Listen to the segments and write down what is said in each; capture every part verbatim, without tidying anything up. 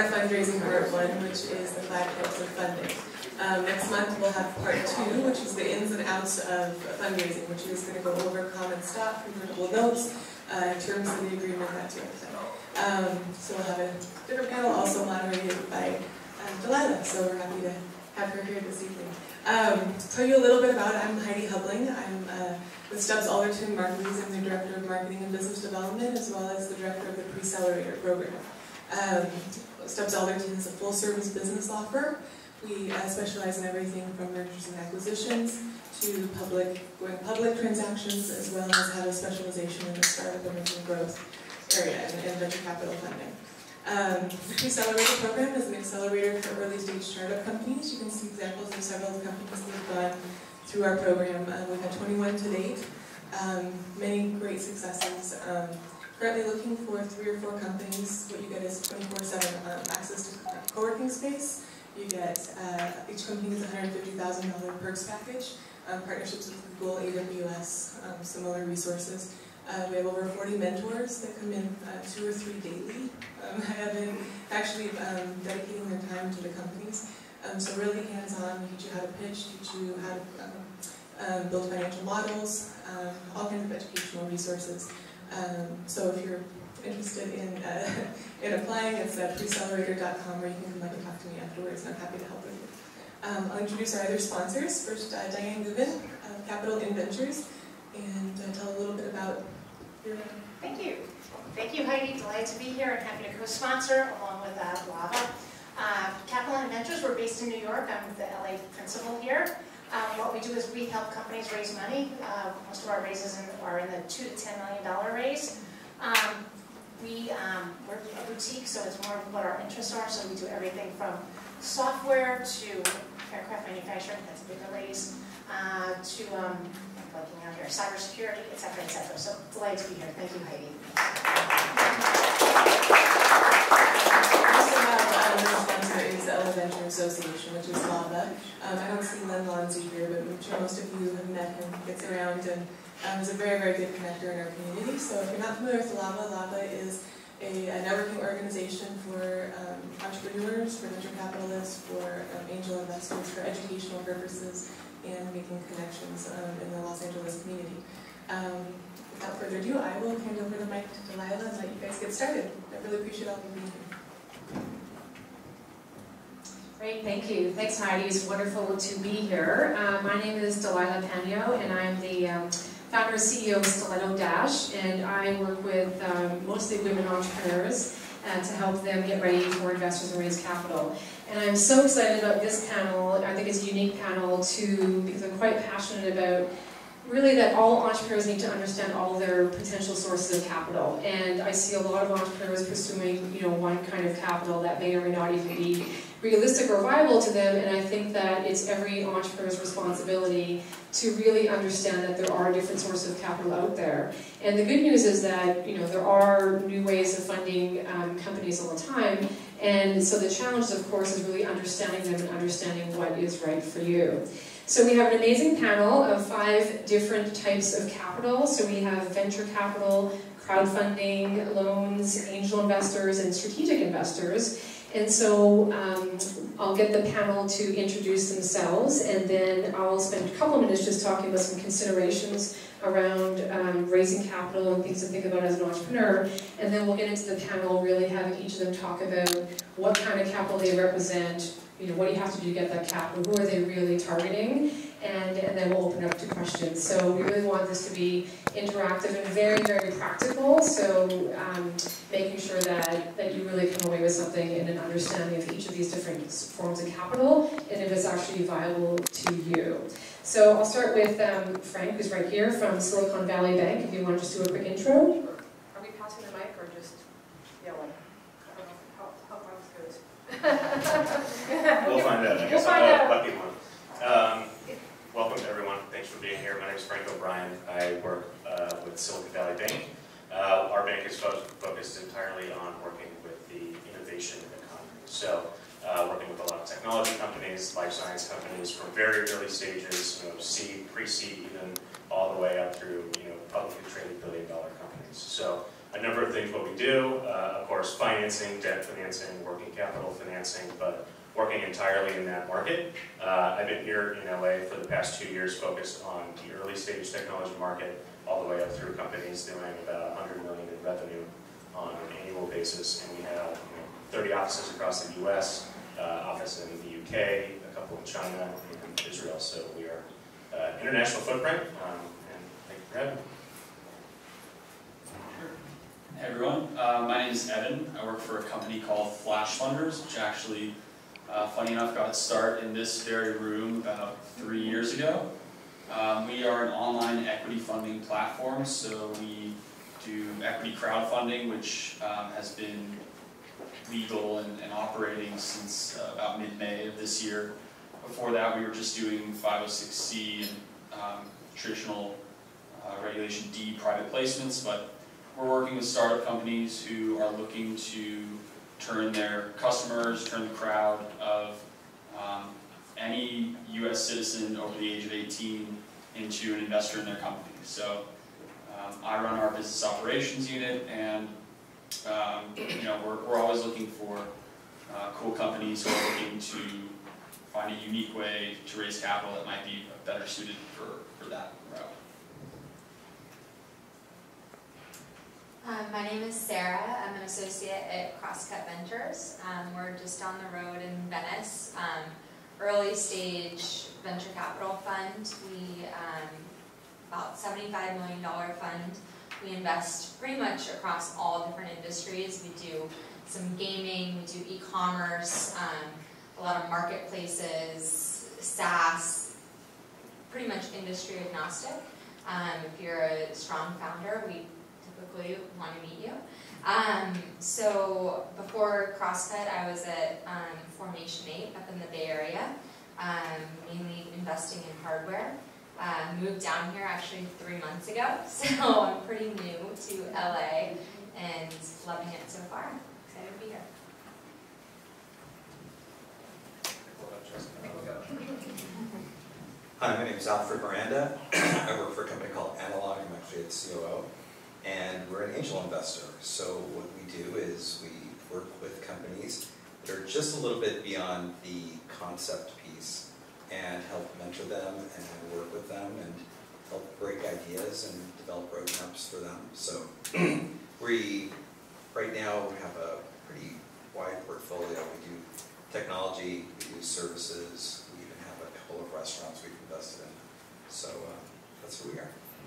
part of fundraising part one, which is the five types of funding. Um, next month we'll have part two, which is the ins and outs of fundraising, which is going to go over common stock, convertible notes, uh, terms of the agreement, that sort of thing. Um, so we'll have a different panel, also moderated by um, Delilah, so we're happy to have her here this evening. Um, tell you a little bit about, I'm Heidi Hubling. I'm uh, with Stubbs Alderton Markleys. I'm the Director of Marketing and Business Development, as well as the Director of the Precelerator Program. Um, Stubbs Alderton is a full-service business law firm. We uh, specialize in everything from mergers and acquisitions to public, going public transactions, as well as have a specialization in the startup and growth area and, and venture capital funding. Um, the Precelerator program is an accelerator for early stage startup companies. You can see examples of several companies that have gone through our program. Uh, we've had twenty-one to date, um, many great successes. Um, currently looking for three or four companies. What you get is twenty-four seven um, access to co-working space. You get, uh, each company is a one hundred fifty thousand dollar perks package, um, partnerships with Google, A W S, um, similar resources. Uh, we have over forty mentors that come in uh, two or three daily. Um, have been actually um, dedicating their time to the companies. Um, so really hands-on, we teach you how to pitch, teach you how to um, um, build financial models, um, all kinds of educational resources. Um, so if you're interested in uh, in applying, it's at precelerator dot com, where you can come up and talk to me afterwards, and I'm happy to help with you. Um, I'll introduce our other sponsors. First, uh, Diane Gubin of Capital In Ventures, and uh, tell a little bit about your... Thank you. Thank you, Heidi. Delighted to be here and happy to co-sponsor along with uh, Lava. Uh, Capital In Ventures, we're based in New York. I'm the L A principal here. Um, what we do is we help companies raise money. Uh, most of our raises in, are in the two to ten million dollar raise. Um, We, um, we're a boutique, so it's more of what our interests are, so we do everything from software to aircraft manufacturing, that's a bigger raise, uh, to, um, I'm blanking out here, cybersecurity, et cetera, et cetera. So delighted to be here. Thank you, Heidi. Also have another sponsor is the Ella Venture Association, which is Lava. Um, I don't see Len Lonzi here, but I'm sure most of you have met him. He gets around and Um, is a very, very good connector in our community. So if you're not familiar with Lava, Lava is a, a networking organization for um, entrepreneurs, for venture capitalists, for um, angel investors, for educational purposes, and making connections um, in the Los Angeles community. Um, without further ado, I will hand over the mic to Delilah and let you guys get started. I really appreciate all of you being here. Great, thank you. Thanks, Heidi. It's wonderful to be here. Uh, my name is Delilah Panyo, and I'm the um, founder and C E O of Stiletto Dash, and I work with um, mostly women entrepreneurs uh, to help them get ready for investors and raise capital. And I'm so excited about this panel. I think it's a unique panel too, because I'm quite passionate about really that all entrepreneurs need to understand all their potential sources of capital. And I see a lot of entrepreneurs pursuing, you know, one kind of capital that may or may not even be realistic or viable to them, and I think that it's every entrepreneur's responsibility to really understand that there are different sources of capital out there. And the good news is that, you know, there are new ways of funding um, companies all the time, and so the challenge, of course, is really understanding them and understanding what is right for you. So we have an amazing panel of five different types of capital. So we have venture capital, crowdfunding, loans, angel investors, and strategic investors. And so um, I'll get the panel to introduce themselves, and then I'll spend a couple of minutes just talking about some considerations around um, raising capital and things to think about as an entrepreneur. And then we'll get into the panel really having each of them talk about what kind of capital they represent, you know, what do you have to do to get that capital, who are they really targeting, and, and then we'll open up to questions. So we really want this to be interactive and very, very practical, so um, making sure that, that you really come away with something and an understanding of each of these different forms of capital, and if it's actually viable to you. So I'll start with um, Frank, who's right here from Silicon Valley Bank, if you want to just do a quick intro. Are we passing the mic or just yelling? I don't know how, how far this goes. We'll find out. I guess We'll find I'll out. let people know. Um, welcome to everyone. Thanks for being here. My name is Frank O'Brien. I work uh, with Silicon Valley Bank. Uh, our bank is fo focused entirely on working with the innovation economy. So, uh, working with a lot of technology companies, life science companies from very early stages, you know, seed, pre-seed, even all the way up through, you know, publicly traded billion-dollar companies. So, a number of things what we do. Uh, of course, financing, debt financing, working capital financing, but working entirely in that market. Uh, I've been here in L A for the past two years focused on the early stage technology market, all the way up through companies doing about one hundred million in revenue on an annual basis. And we have you know, thirty offices across the U S, uh, office in the U K, a couple in China, and Israel. So we are uh, international footprint, um, and thank you for having me. Hey everyone, uh, my name is Evan. I work for a company called Flash Funders, which actually, uh, funny enough, got its start in this very room about three years ago. Um, we are an online equity funding platform, so we do equity crowdfunding, which um, has been legal and, and operating since uh, about mid-May of this year. Before that, we were just doing five oh six C and um, traditional uh, Regulation D private placements, but we're working with startup companies who are looking to turn their customers, turn the crowd of um, any U S citizen over the age of eighteen into an investor in their company. So um, I run our business operations unit, and um, you know we're, we're always looking for uh, cool companies who are looking to find a unique way to raise capital that might be better suited for, for that route. Um, my name is Sarah. I'm an associate at Crosscut Ventures. Um, we're just on the road in Venice. Um, early stage venture capital fund. We, um, about seventy-five million dollar fund. We invest pretty much across all different industries. We do some gaming, we do e-commerce, um, a lot of marketplaces, SaaS, pretty much industry agnostic. Um, if you're a strong founder, we typically want to meet you. Um, so before Crosscut, I was at um, Formation eight up in the Bay Area, um, mainly investing in hardware. Uh, moved down here actually three months ago, so I'm pretty new to L A and loving it so far. Excited to be here. Hi, my name is Alfred Miranda. I work for a company called Analog. I'm actually its C O O. And we're an angel investor. So what we do is we work with companies that are just a little bit beyond the concept piece and help mentor them and work with them and help break ideas and develop roadmaps for them. So we right now have a pretty wide portfolio. We do technology, we do services, we even have a couple of restaurants we've invested in. So uh, that's who we are.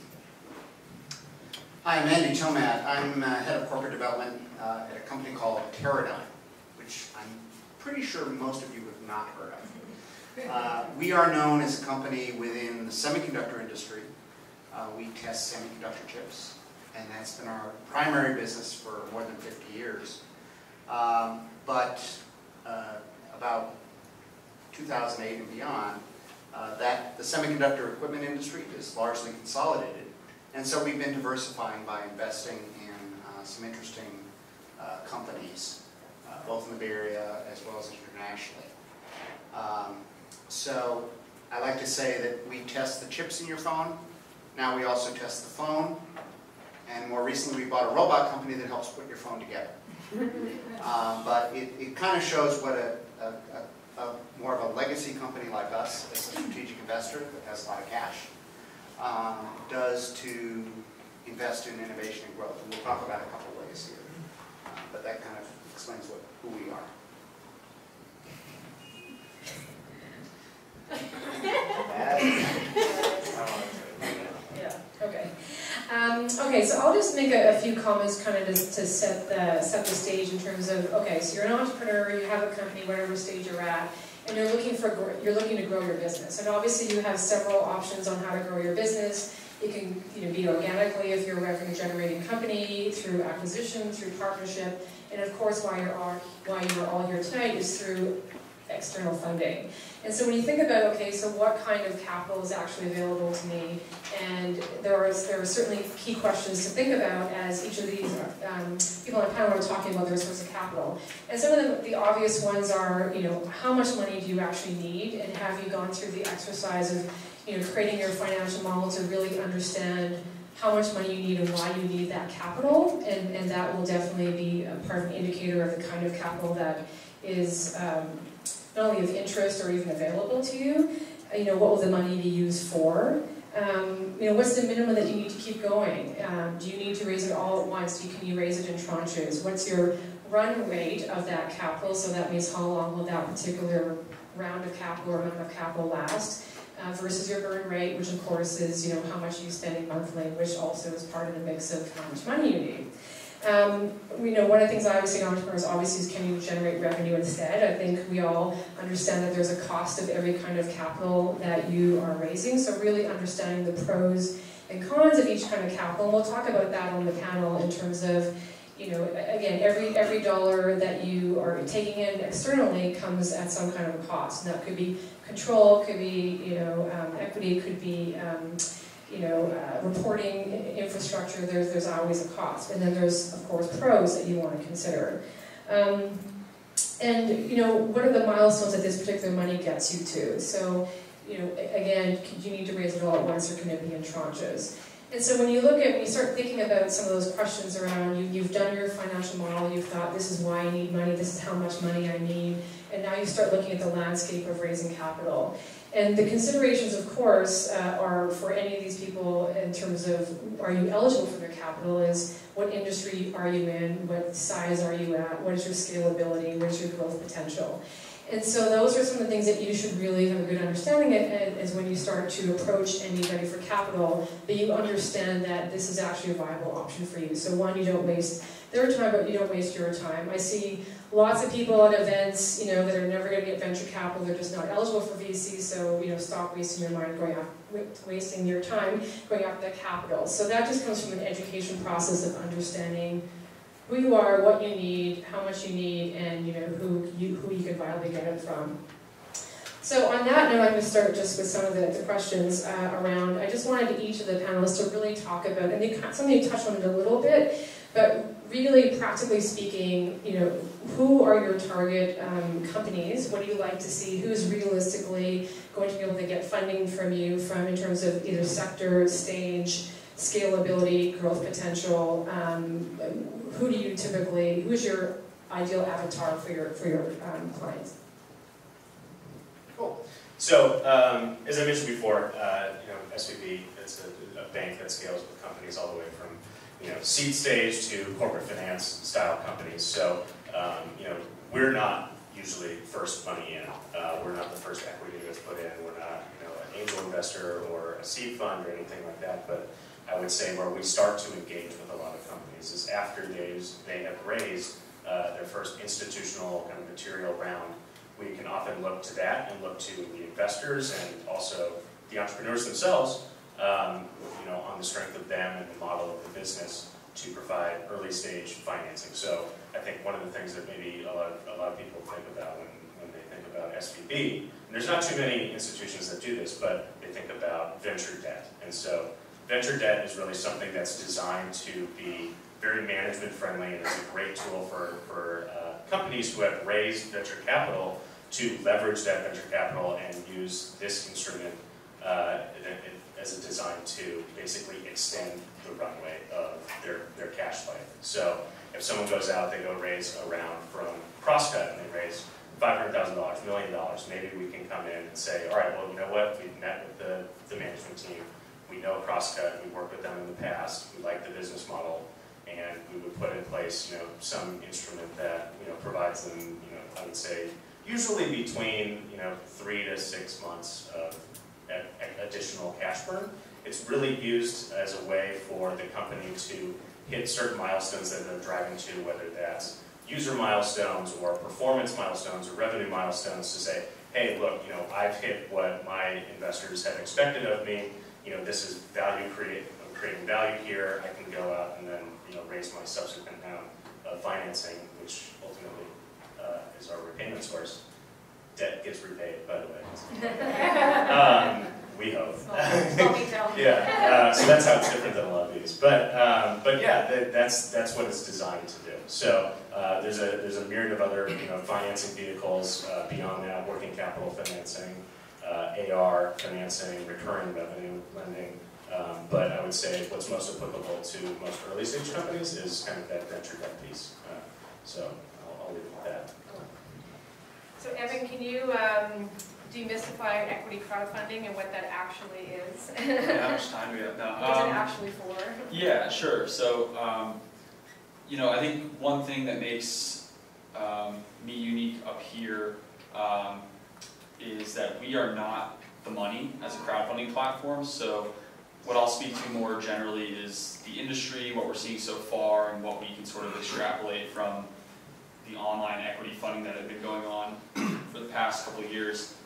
Hi, I'm Andy Tomad. I'm uh, head of corporate development uh, at a company called Teradyne, which I'm pretty sure most of you have not heard of. Uh, we are known as a company within the semiconductor industry. Uh, we test semiconductor chips, and that's been our primary business for more than fifty years. Um, but uh, about two thousand eight and beyond, uh, that the semiconductor equipment industry is largely consolidated. And so we've been diversifying by investing in uh, some interesting uh, companies, uh, both in the Bay Area as well as internationally. Um, so I like to say that we test the chips in your phone. Now we also test the phone. And more recently we bought a robot company that helps put your phone together. um, but it, it kind of shows what a, a, a, a more of a legacy company like us, as a strategic investor that has a lot of cash, Um, does to invest in innovation and growth. And we'll talk about a couple of ways here. Uh, but that kind of explains what, who we are. Yeah, okay. Um, okay, so I'll just make a, a few comments kind of to, to set the set the stage in terms of, okay, so you're an entrepreneur, you have a company, whatever stage you're at, and you're looking for you're looking to grow your business. And obviously you have several options on how to grow your business. It can you know, be organically if you're a revenue generating company, through acquisition, through partnership, and of course why you're all, why you're all here tonight is through external funding. And so when you think about, okay, so what kind of capital is actually available to me, and there are, there are certainly key questions to think about as each of these um, people on the panel are talking about their source of capital. And some of the, the obvious ones are, you know, how much money do you actually need, and have you gone through the exercise of, you know, creating your financial model to really understand how much money you need and why you need that capital, and, and that will definitely be a part of an indicator of the kind of capital that is um, not only of interest or even available to you. You know, what will the money be used for? Um, you know, what's the minimum that you need to keep going? Um, do you need to raise it all at once? Do you, can you raise it in tranches? What's your run rate of that capital? So that means how long will that particular round of capital or amount of capital last? Uh, versus your burn rate, which of course is, you know, how much you spend monthly, which also is part of the mix of how much money you need. Um, you know, one of the things I always say to entrepreneurs obviously is, can you generate revenue instead? I think we all understand that there's a cost of every kind of capital that you are raising, so really understanding the pros and cons of each kind of capital, and we'll talk about that on the panel in terms of, you know, again, every every dollar that you are taking in externally comes at some kind of a cost, and that could be control, could be, you know, um, equity, could be, um, you know, uh, reporting infrastructure. There's there's always a cost, and then there's of course pros that you want to consider. Um, and you know, what are the milestones that this particular money gets you to? So, you know, again, do you need to raise it all at once, or can it be in tranches? And so when you look at, when you start thinking about some of those questions around, you, you've done your financial model, you've thought, this is why I need money, this is how much money I need, and now you start looking at the landscape of raising capital. And the considerations, of course, uh, are for any of these people in terms of, are you eligible for their capital, is what industry are you in, what size are you at, what is your scalability, what is your growth potential. And so those are some of the things that you should really have a good understanding of, is when you start to approach anybody for capital, that you understand that this is actually a viable option for you. So one, you don't waste their time, but you don't waste your time. I see lots of people at events, you know, that are never going to get venture capital, they're just not eligible for V C, so, you know, stop wasting your mind going after, wasting your time going after that capital. So that just comes from an education process of understanding who you are, what you need, how much you need, and you know who you who you can viably get it from. So on that note, I'm going to start just with some of the, the questions uh, around. I just wanted each of the panelists to really talk about, and they somebody touched on it a little bit, but really practically speaking, you know, who are your target um, companies? What do you like to see? Who's realistically going to be able to get funding from you, from in terms of either sector, stage, scalability, growth potential? Um, who do you typically, who's your ideal avatar for your for your um, clients? Cool. So, um, as I mentioned before, uh, you know, S V B, it's a, a bank that scales with companies all the way from, you know, seed stage to corporate finance style companies. So, um, you know, we're not usually first money in. Uh, we're not the first equity that's put in. We're not, you know, an angel investor or a seed fund or anything like that. But I would say where we start to engage with a lot of companies is after they they have raised uh, their first institutional kind of material round. We can often look to that and look to the investors and also the entrepreneurs themselves, um, you know, on the strength of them and the model of the business to provide early stage financing. So I think one of the things that maybe a lot of, a lot of people think about when, when they think about S V B, and there's not too many institutions that do this, but they think about venture debt. And so venture debt is really something that's designed to be very management friendly, and is a great tool for, for uh, companies who have raised venture capital to leverage that venture capital and use this instrument uh, as a design to basically extend the runway of their, their cash life. So if someone goes out, they go raise a round from Crosscut and they raise five hundred thousand dollars, a million dollars, maybe we can come in and say, all right, well, you know what, we've met with the, the management team, we know Crosscut, we worked with them in the past, we like the business model, and we would put in place, you know, some instrument that, you know, provides them, you know, I would say, usually between, you know, three to six months of additional cash burn. It's really used as a way for the company to hit certain milestones that they're driving to, whether that's user milestones or performance milestones or revenue milestones, to say, hey, look, you know, I've hit what my investors have expected of me. You know, this is value create, I'm creating value here. I can go out and then, you know, raise my subsequent round of financing, which ultimately uh, is our repayment source. Debt gets repaid, by the way. um, we hope. Yeah, uh, so that's how it's different than a lot of these. But um, but yeah, that, that's that's what it's designed to do. So uh, there's a there's a myriad of other, you know, financing vehicles uh, beyond that: working capital financing, uh, A R financing, recurring revenue lending. Um, but I would say what's most applicable to most early stage companies is kind of that venture debt piece. Uh, so I'll, I'll leave it at that. So Evan, can you um, demystify equity crowdfunding and what that actually is? How much time do we have now? What's it Um, actually for? Yeah, sure. So, um, you know, I think one thing that makes um, me unique up here um, is that we are not the money as a crowdfunding platform. So what I'll speak to more generally is the industry, what we're seeing so far, and what we can sort of extrapolate from the online equity funding that had been going on for the past couple of years.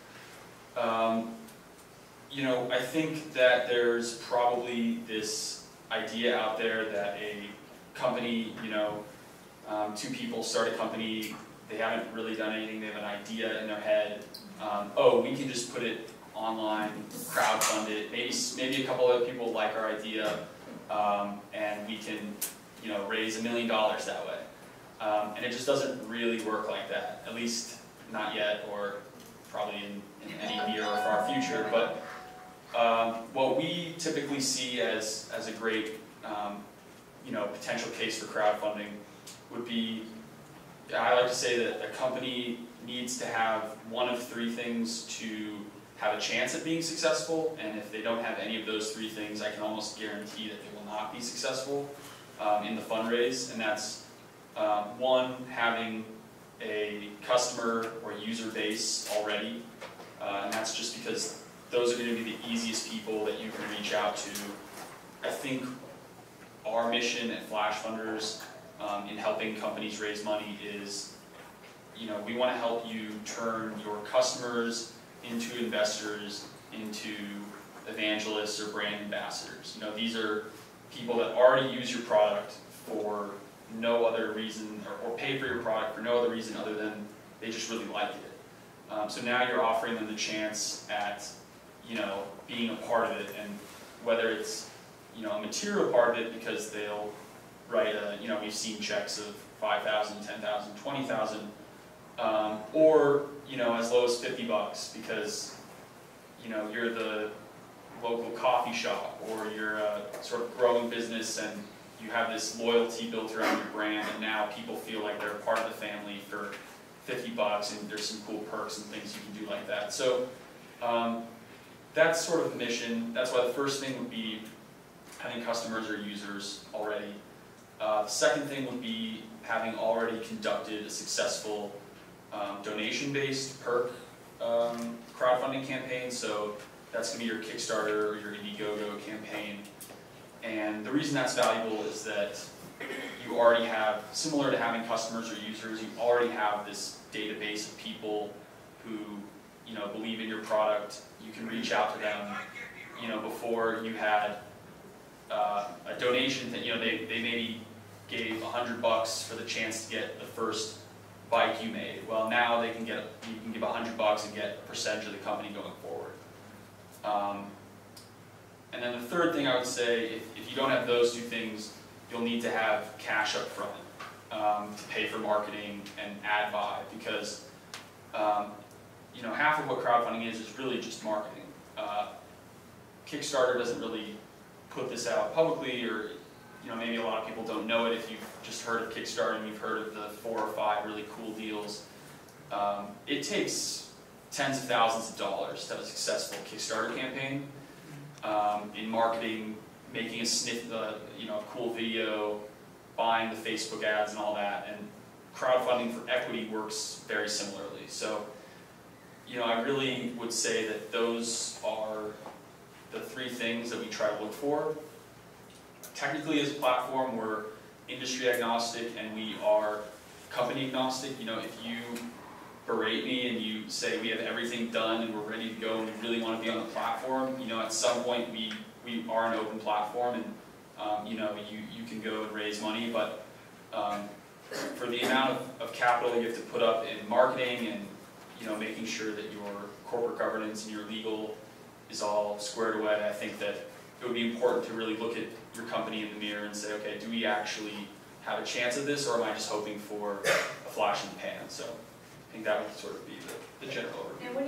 Um, you know, I think that there's probably this idea out there that a company, you know, um, two people start a company, they haven't really done anything, they have an idea in their head, um, oh, we can just put it online, crowdfund it, maybe, maybe a couple other people like our idea, um, and we can, you know, raise a million dollars that way. Um, and it just doesn't really work like that, at least not yet, or probably in, in any near or far future. But um, what we typically see as, as a great um, you know, potential case for crowdfunding would be, I like to say that a company needs to have one of three things to have a chance at being successful, and if they don't have any of those three things, I can almost guarantee that they will not be successful um, in the fundraise, and that's Um, one, having a customer or user base already, uh, and that's just because those are going to be the easiest people that you can reach out to. I think our mission at Flash Funders um, in helping companies raise money is, you know, we want to help you turn your customers into investors, into evangelists or brand ambassadors. You know, these are people that already use your product for no other reason, or, or pay for your product for no other reason other than they just really like it. Um, so now you're offering them the chance at, you know, being a part of it, and whether it's, you know, a material part of it because they'll write a, you know, we've seen checks of five thousand, ten thousand, twenty thousand, um, or, you know, as low as fifty bucks because, you know, you're the local coffee shop, or you're a sort of growing business and you have this loyalty built around your brand, and now people feel like they're a part of the family for fifty bucks, and there's some cool perks and things you can do like that. So um, that's sort of the mission. That's why the first thing would be having customers or users already. Uh, the second thing would be having already conducted a successful um, donation-based perk um, crowdfunding campaign. So that's going to be your Kickstarter or your Indiegogo campaign. And the reason that's valuable is that you already have, similar to having customers or users, you already have this database of people who, you know, believe in your product. You can reach out to them. You know, before you had uh, a donation that, you know, they, they maybe gave a hundred bucks for the chance to get the first bike you made. Well, now they can get, you can give a hundred bucks and get a percentage of the company going forward. Um, And then the third thing I would say, if, if you don't have those two things, you'll need to have cash up front um, to pay for marketing and ad buy, because um, you know, half of what crowdfunding is is really just marketing. Uh, Kickstarter doesn't really put this out publicly, or you know, maybe a lot of people don't know it if you've just heard of Kickstarter and you've heard of the four or five really cool deals. Um, it takes tens of thousands of dollars to have a successful Kickstarter campaign. Um, in marketing, making a sniff, uh, you know, a cool video, buying the Facebook ads and all that, and crowdfunding for equity works very similarly. So, you know, I really would say that those are the three things that we try to look for. Technically, as a platform, we're industry agnostic and we are company agnostic. You know, if you berate me and you say we have everything done and we're ready to go and we really want to be on the platform, you know, at some point we, we are an open platform, and um, you know, you, you can go and raise money, but um, for the amount of, of capital you have to put up in marketing and, you know, making sure that your corporate governance and your legal is all squared away, I think that it would be important to really look at your company in the mirror and say, okay, do we actually have a chance at this, or am I just hoping for a flash in the pan? So I think that would sort of be the, the general overview. And what do you think is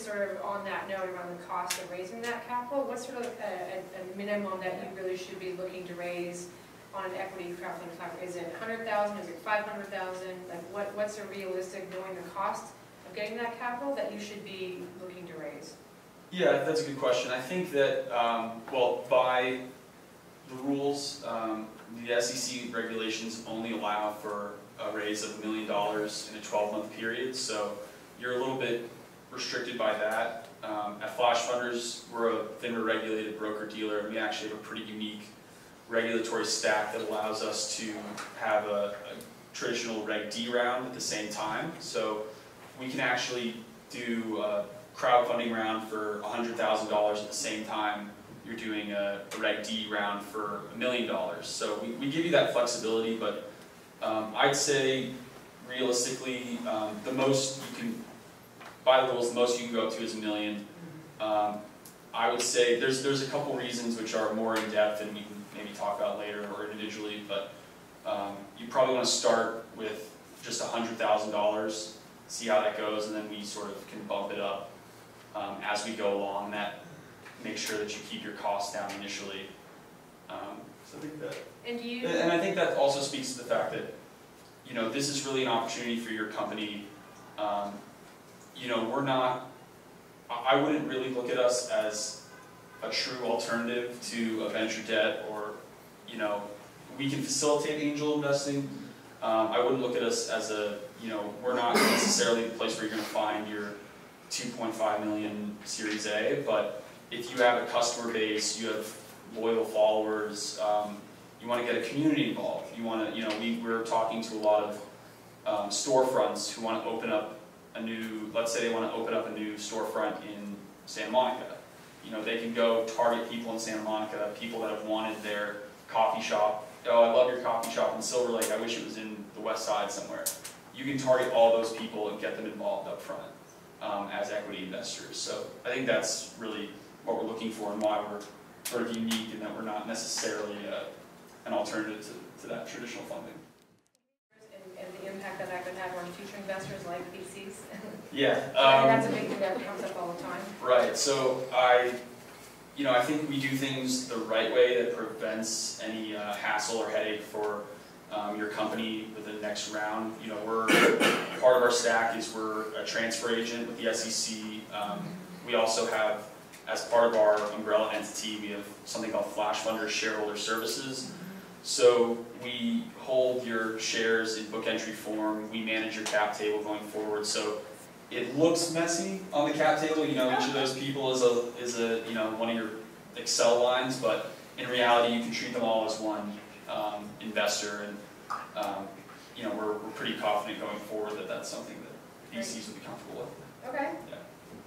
just sort of on that note around the cost of raising that capital, what's sort of a, a, a minimum that you really should be looking to raise on an equity crowdfunding platform? Is it one hundred thousand dollars, is it five hundred thousand dollars? Like what, what's a realistic, knowing the cost of getting that capital, that you should be looking to raise? Yeah, that's a good question. I think that, um, well, by the rules, um, the S E C regulations only allow for a raise of a million dollars in a twelve month period, so you're a little bit restricted by that. Um, at Flash Funders, we're a FINRA regulated broker-dealer, and we actually have a pretty unique regulatory stack that allows us to have a, a traditional Reg D round at the same time. So we can actually do a crowdfunding round for one hundred thousand dollars at the same time you're doing a, a Reg D round for a million dollars. So we, we give you that flexibility, but um, I'd say realistically, um, the most you can, by the rules, the most you can go up to is a million. Um, I would say there's there's a couple reasons which are more in depth and we can maybe talk about later or individually, but um, you probably want to start with just one hundred thousand dollars, see how that goes, and then we sort of can bump it up um, as we go along. That make sure that you keep your costs down initially. Um, so I think that, and do you, and I think that also speaks to the fact that, you know, this is really an opportunity for your company. Um, you know, we're not, I wouldn't really look at us as a true alternative to a venture debt, or, you know, we can facilitate angel investing. Um, I wouldn't look at us as a, you know, we're not necessarily the place where you're going to find your two point five million Series A, but if you have a customer base, you have loyal followers, um, you want to get a community involved, you want to, you know, we, we're talking to a lot of um, storefronts who want to open up a new, let's say they want to open up a new storefront in Santa Monica. You know, they can go target people in Santa Monica, people that have wanted their coffee shop. Oh, I love your coffee shop in Silver Lake, I wish it was in the west side somewhere. You can target all those people and get them involved up front um, as equity investors. So I think that's really what we're looking for and why we're sort of unique in that we're not necessarily uh, an alternative to, to that traditional funding. and, and the impact that that could have on future investors like V Cs? Yeah. I Um, mean, that's a big thing that comes up all the time. Right, so I, you know, I think we do things the right way that prevents any uh, hassle or headache for um, your company with the next round. You know, we're, part of our stack is we're a transfer agent with the S E C. Um, we also have, as part of our umbrella entity, we have something called Flash Funders Shareholder Services. So we hold your shares in book entry form, we manage your cap table going forward. So it looks messy on the cap table, you know, each of those people is a, is a you know, one of your Excel lines, but in reality you can treat them all as one um, investor, and um, you know, we're, we're pretty confident going forward that that's something that V Cs would be comfortable with. Okay. Yeah.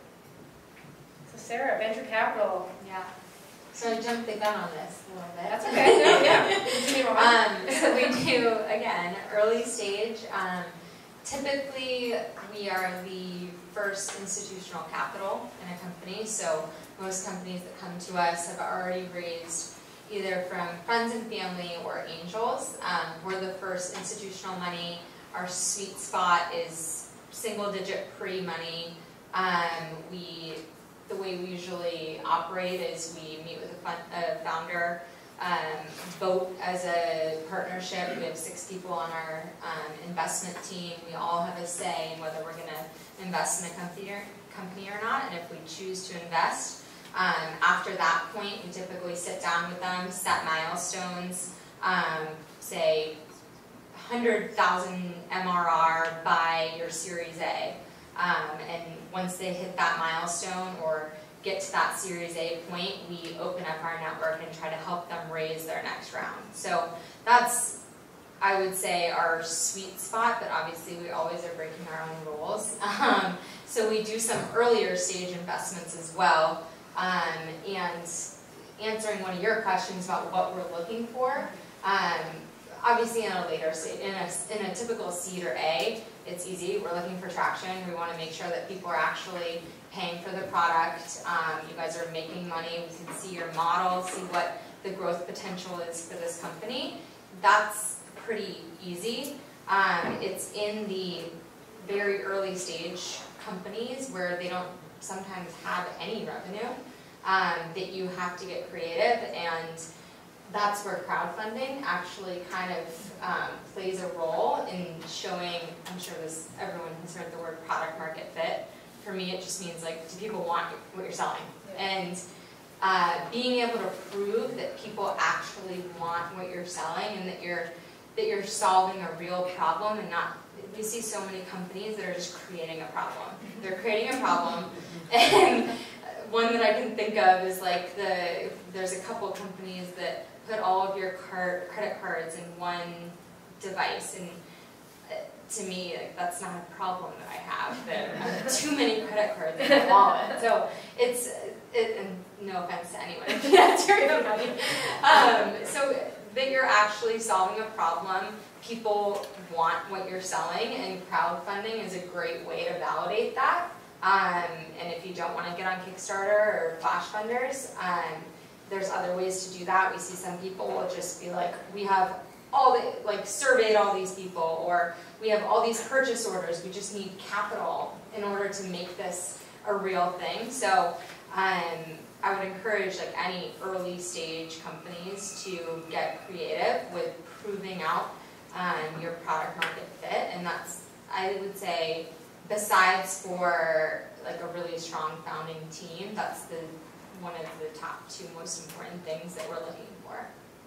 So Sarah, venture capital. Yeah. So I jumped the gun on this a little bit. That's okay. No, yeah. Continue on. Um, so we do, again, early stage. Um, typically, we are the first institutional capital in a company. So most companies that come to us have already raised either from friends and family or angels. Um, we're the first institutional money. Our sweet spot is single-digit pre-money. Um, we The way we usually operate is we meet with a, fun, a founder, um, vote as a partnership. We have six people on our um, investment team. We all have a say in whether we're going to invest in a company or, company or not, and if we choose to invest. Um, after that point, we typically sit down with them, set milestones, um, say one hundred thousand M R R by your Series A. Um, and once they hit that milestone or get to that Series A point, we open up our network and try to help them raise their next round. So that's, I would say, our sweet spot, but obviously we always are breaking our own rules. Um, so we do some earlier stage investments as well. Um, and answering one of your questions about what we're looking for, um, obviously in a later stage, in a, in a typical seed or A, it's easy. We're looking for traction. We want to make sure that people are actually paying for the product. Um, you guys are making money. We can see your model, see what the growth potential is for this company. That's pretty easy. Um, it's in the very early stage companies where they don't sometimes have any revenue, um, that you have to get creative, and that's where crowdfunding actually kind of um, plays a role in showing, I'm sure this, everyone has heard the word product market fit. For me, it just means like, do people want what you're selling? Yeah. And uh, being able to prove that people actually want what you're selling and that you're, that you're solving a real problem and not, we see so many companies that are just creating a problem. They're creating a problem, and one that I can think of is like the, there's a couple companies that put all of your card, credit cards in one device, and uh, to me, like, that's not a problem that I have, that I have too many credit cards in my wallet. So it's, it, and no offense to anyone, that's your money. Um, so that you're actually solving a problem, people want what you're selling, and crowdfunding is a great way to validate that. Um, and if you don't want to get on Kickstarter or Flash Funders, um, there's other ways to do that. We see some people will just be like, we have all the, like, surveyed all these people, or we have all these purchase orders, we just need capital in order to make this a real thing. So um, I would encourage like any early stage companies to get creative with proving out um, your product market fit, and that's, I would say, besides for like a really strong founding team, that's the one of the top two most important things that we're looking for.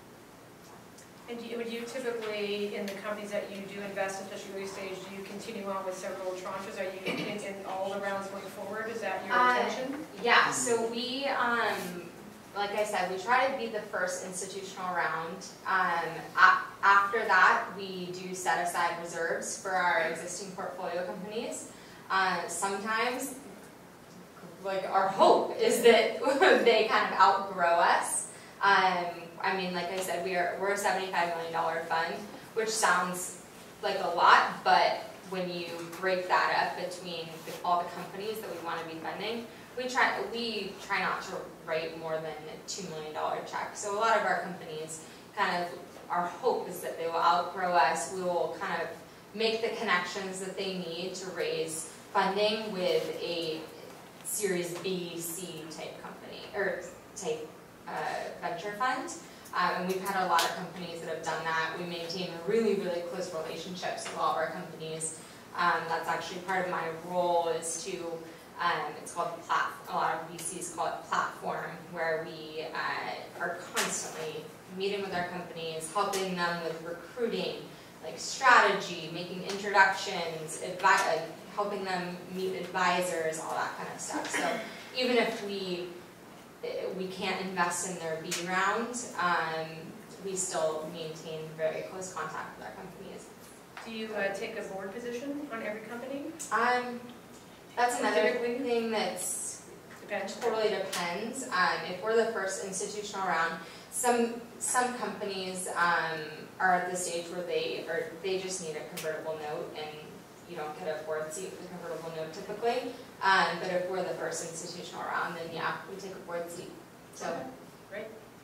And do you, would you typically, in the companies that you do invest, especially early stage, do you continue on with several tranches? Are you in, in all the rounds going forward? Is that your Uh, intention? Yeah, so we, um, like I said, we try to be the first institutional round. Um, a- after that, we do set aside reserves for our existing portfolio companies. Uh, sometimes, like, our hope is that they kind of outgrow us. Um, I mean, like I said, we are, we're a seventy-five million dollar fund, which sounds like a lot, but when you break that up between the, all the companies that we want to be funding, we try, we try not to write more than a two million dollar check. So a lot of our companies, kind of, our hope is that they will outgrow us. We will kind of make the connections that they need to raise funding with a Series B, C type company, or type uh, venture fund. Um, and we've had a lot of companies that have done that. We maintain really, really close relationships with all of our companies. Um, that's actually part of my role, is to, um, it's called plat, a lot of V Cs call it platform, where we uh, are constantly meeting with our companies, helping them with recruiting, like strategy, making introductions, advi like helping them meet advisors, all that kind of stuff. So even if we we can't invest in their B round, um, we still maintain very close contact with our companies. Do you uh, take a board position on every company? Um, that's another Typically? thing that's Depends. totally depends. Um, if we're the first institutional round, some some companies um, are at the stage where they are they just need a convertible note, and you don't get a board seat with a convertible note typically. Um, but if we're the first institutional round, then yeah, we take a board seat. So Okay, great.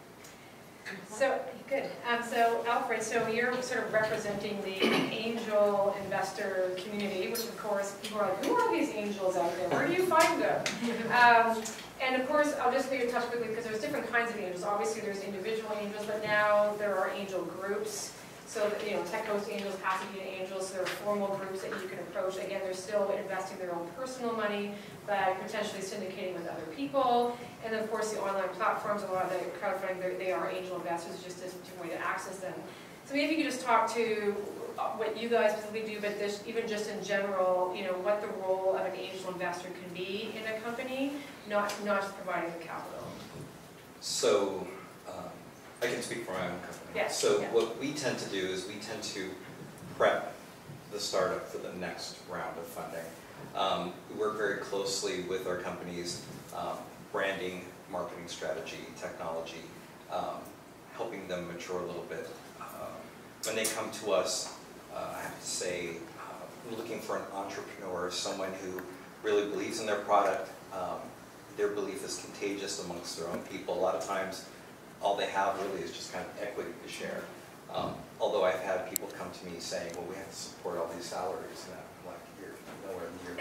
So, good. Um, so, Alfred, so you're sort of representing the angel investor community, which of course, people are like, who are these angels out there? Where do you find them? Um, and of course, I'll just maybe touch quickly, because there's different kinds of angels. Obviously, there's individual angels, but now there are angel groups. So, that, you know, Tech Coast Angels, Pasadena Angels, so there are formal groups that you can approach. Again, they're still investing their own personal money, but potentially syndicating with other people. And then, of course, the online platforms, a lot of the crowdfunding, they are angel investors, just a different way to access them. So maybe you could just talk to what you guys specifically do, but this, even just in general, you know, what the role of an angel investor can be in a company, not, not just providing the capital. So, um, I can speak for my own company. Yes, So yeah. what we tend to do is we tend to prep the startup for the next round of funding. Um, we work very closely with our companies, um, branding, marketing strategy, technology, um, helping them mature a little bit. Um, when they come to us, uh, I have to say, uh, looking for an entrepreneur, someone who really believes in their product. Um, their belief is contagious amongst their own people. A lot of times, all they have really is just kind of equity to share. Um, although I've had people come to me saying, well, we have to support all these salaries, and I'm like, you're nowhere near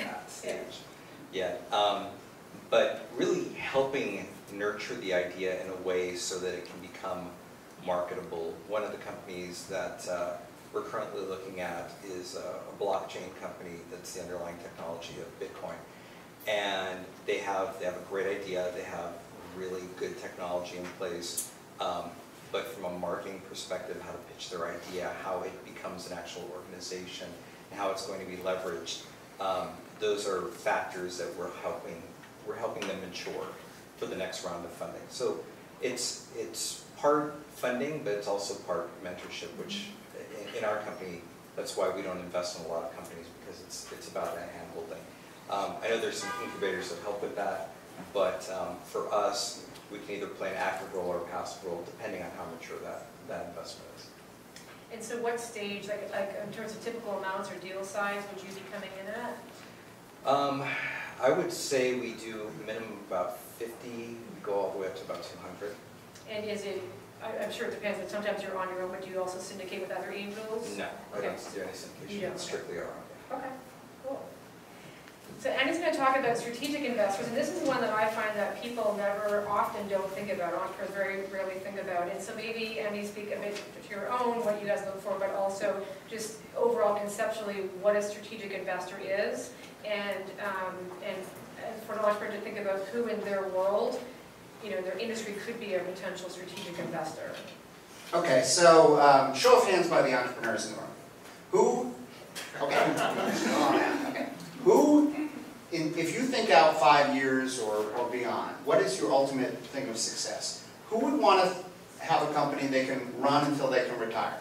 that stage yet. Um, but really helping nurture the idea in a way so that it can become marketable. One of the companies that uh, we're currently looking at is a, a blockchain company that's the underlying technology of Bitcoin. And they have, they have a great idea, they have really good technology in place, um, but from a marketing perspective, how to pitch their idea, how it becomes an actual organization, and how it's going to be leveraged, um, those are factors that we're helping, we're helping them mature for the next round of funding. So it's, it's part funding, but it's also part mentorship, which in, in our company, that's why we don't invest in a lot of companies, because it's, it's about that hand holding. Um, I know there's some incubators that help with that, but um, for us, we can either play an active role or a passive role, depending on how mature that, that investment is. And so what stage, like, like in terms of typical amounts or deal size, would you be coming in at? Um, I would say we do minimum about fifty, we go all the way up to about two hundred. And is it, I- I'm sure it depends, but sometimes you're on your own, but do you also syndicate with other angels? No, I Okay. don't do any You syndication, don't, it's okay. strictly our own. Okay, cool. So Andy's going to talk about strategic investors, and this is one that I find that people never, often don't think about, entrepreneurs very rarely think about. And so maybe, Andy, speak a bit to your own, what you guys look for, but also just overall conceptually what a strategic investor is, and, um, and, and for an entrepreneur to think about who in their world, you know, their industry could be a potential strategic investor. Okay, so um, show of hands by the entrepreneurs in the room. Who, okay, okay. Who, in, if you think out five years or, or beyond, what is your ultimate thing of success? Who would want to have a company they can run until they can retire?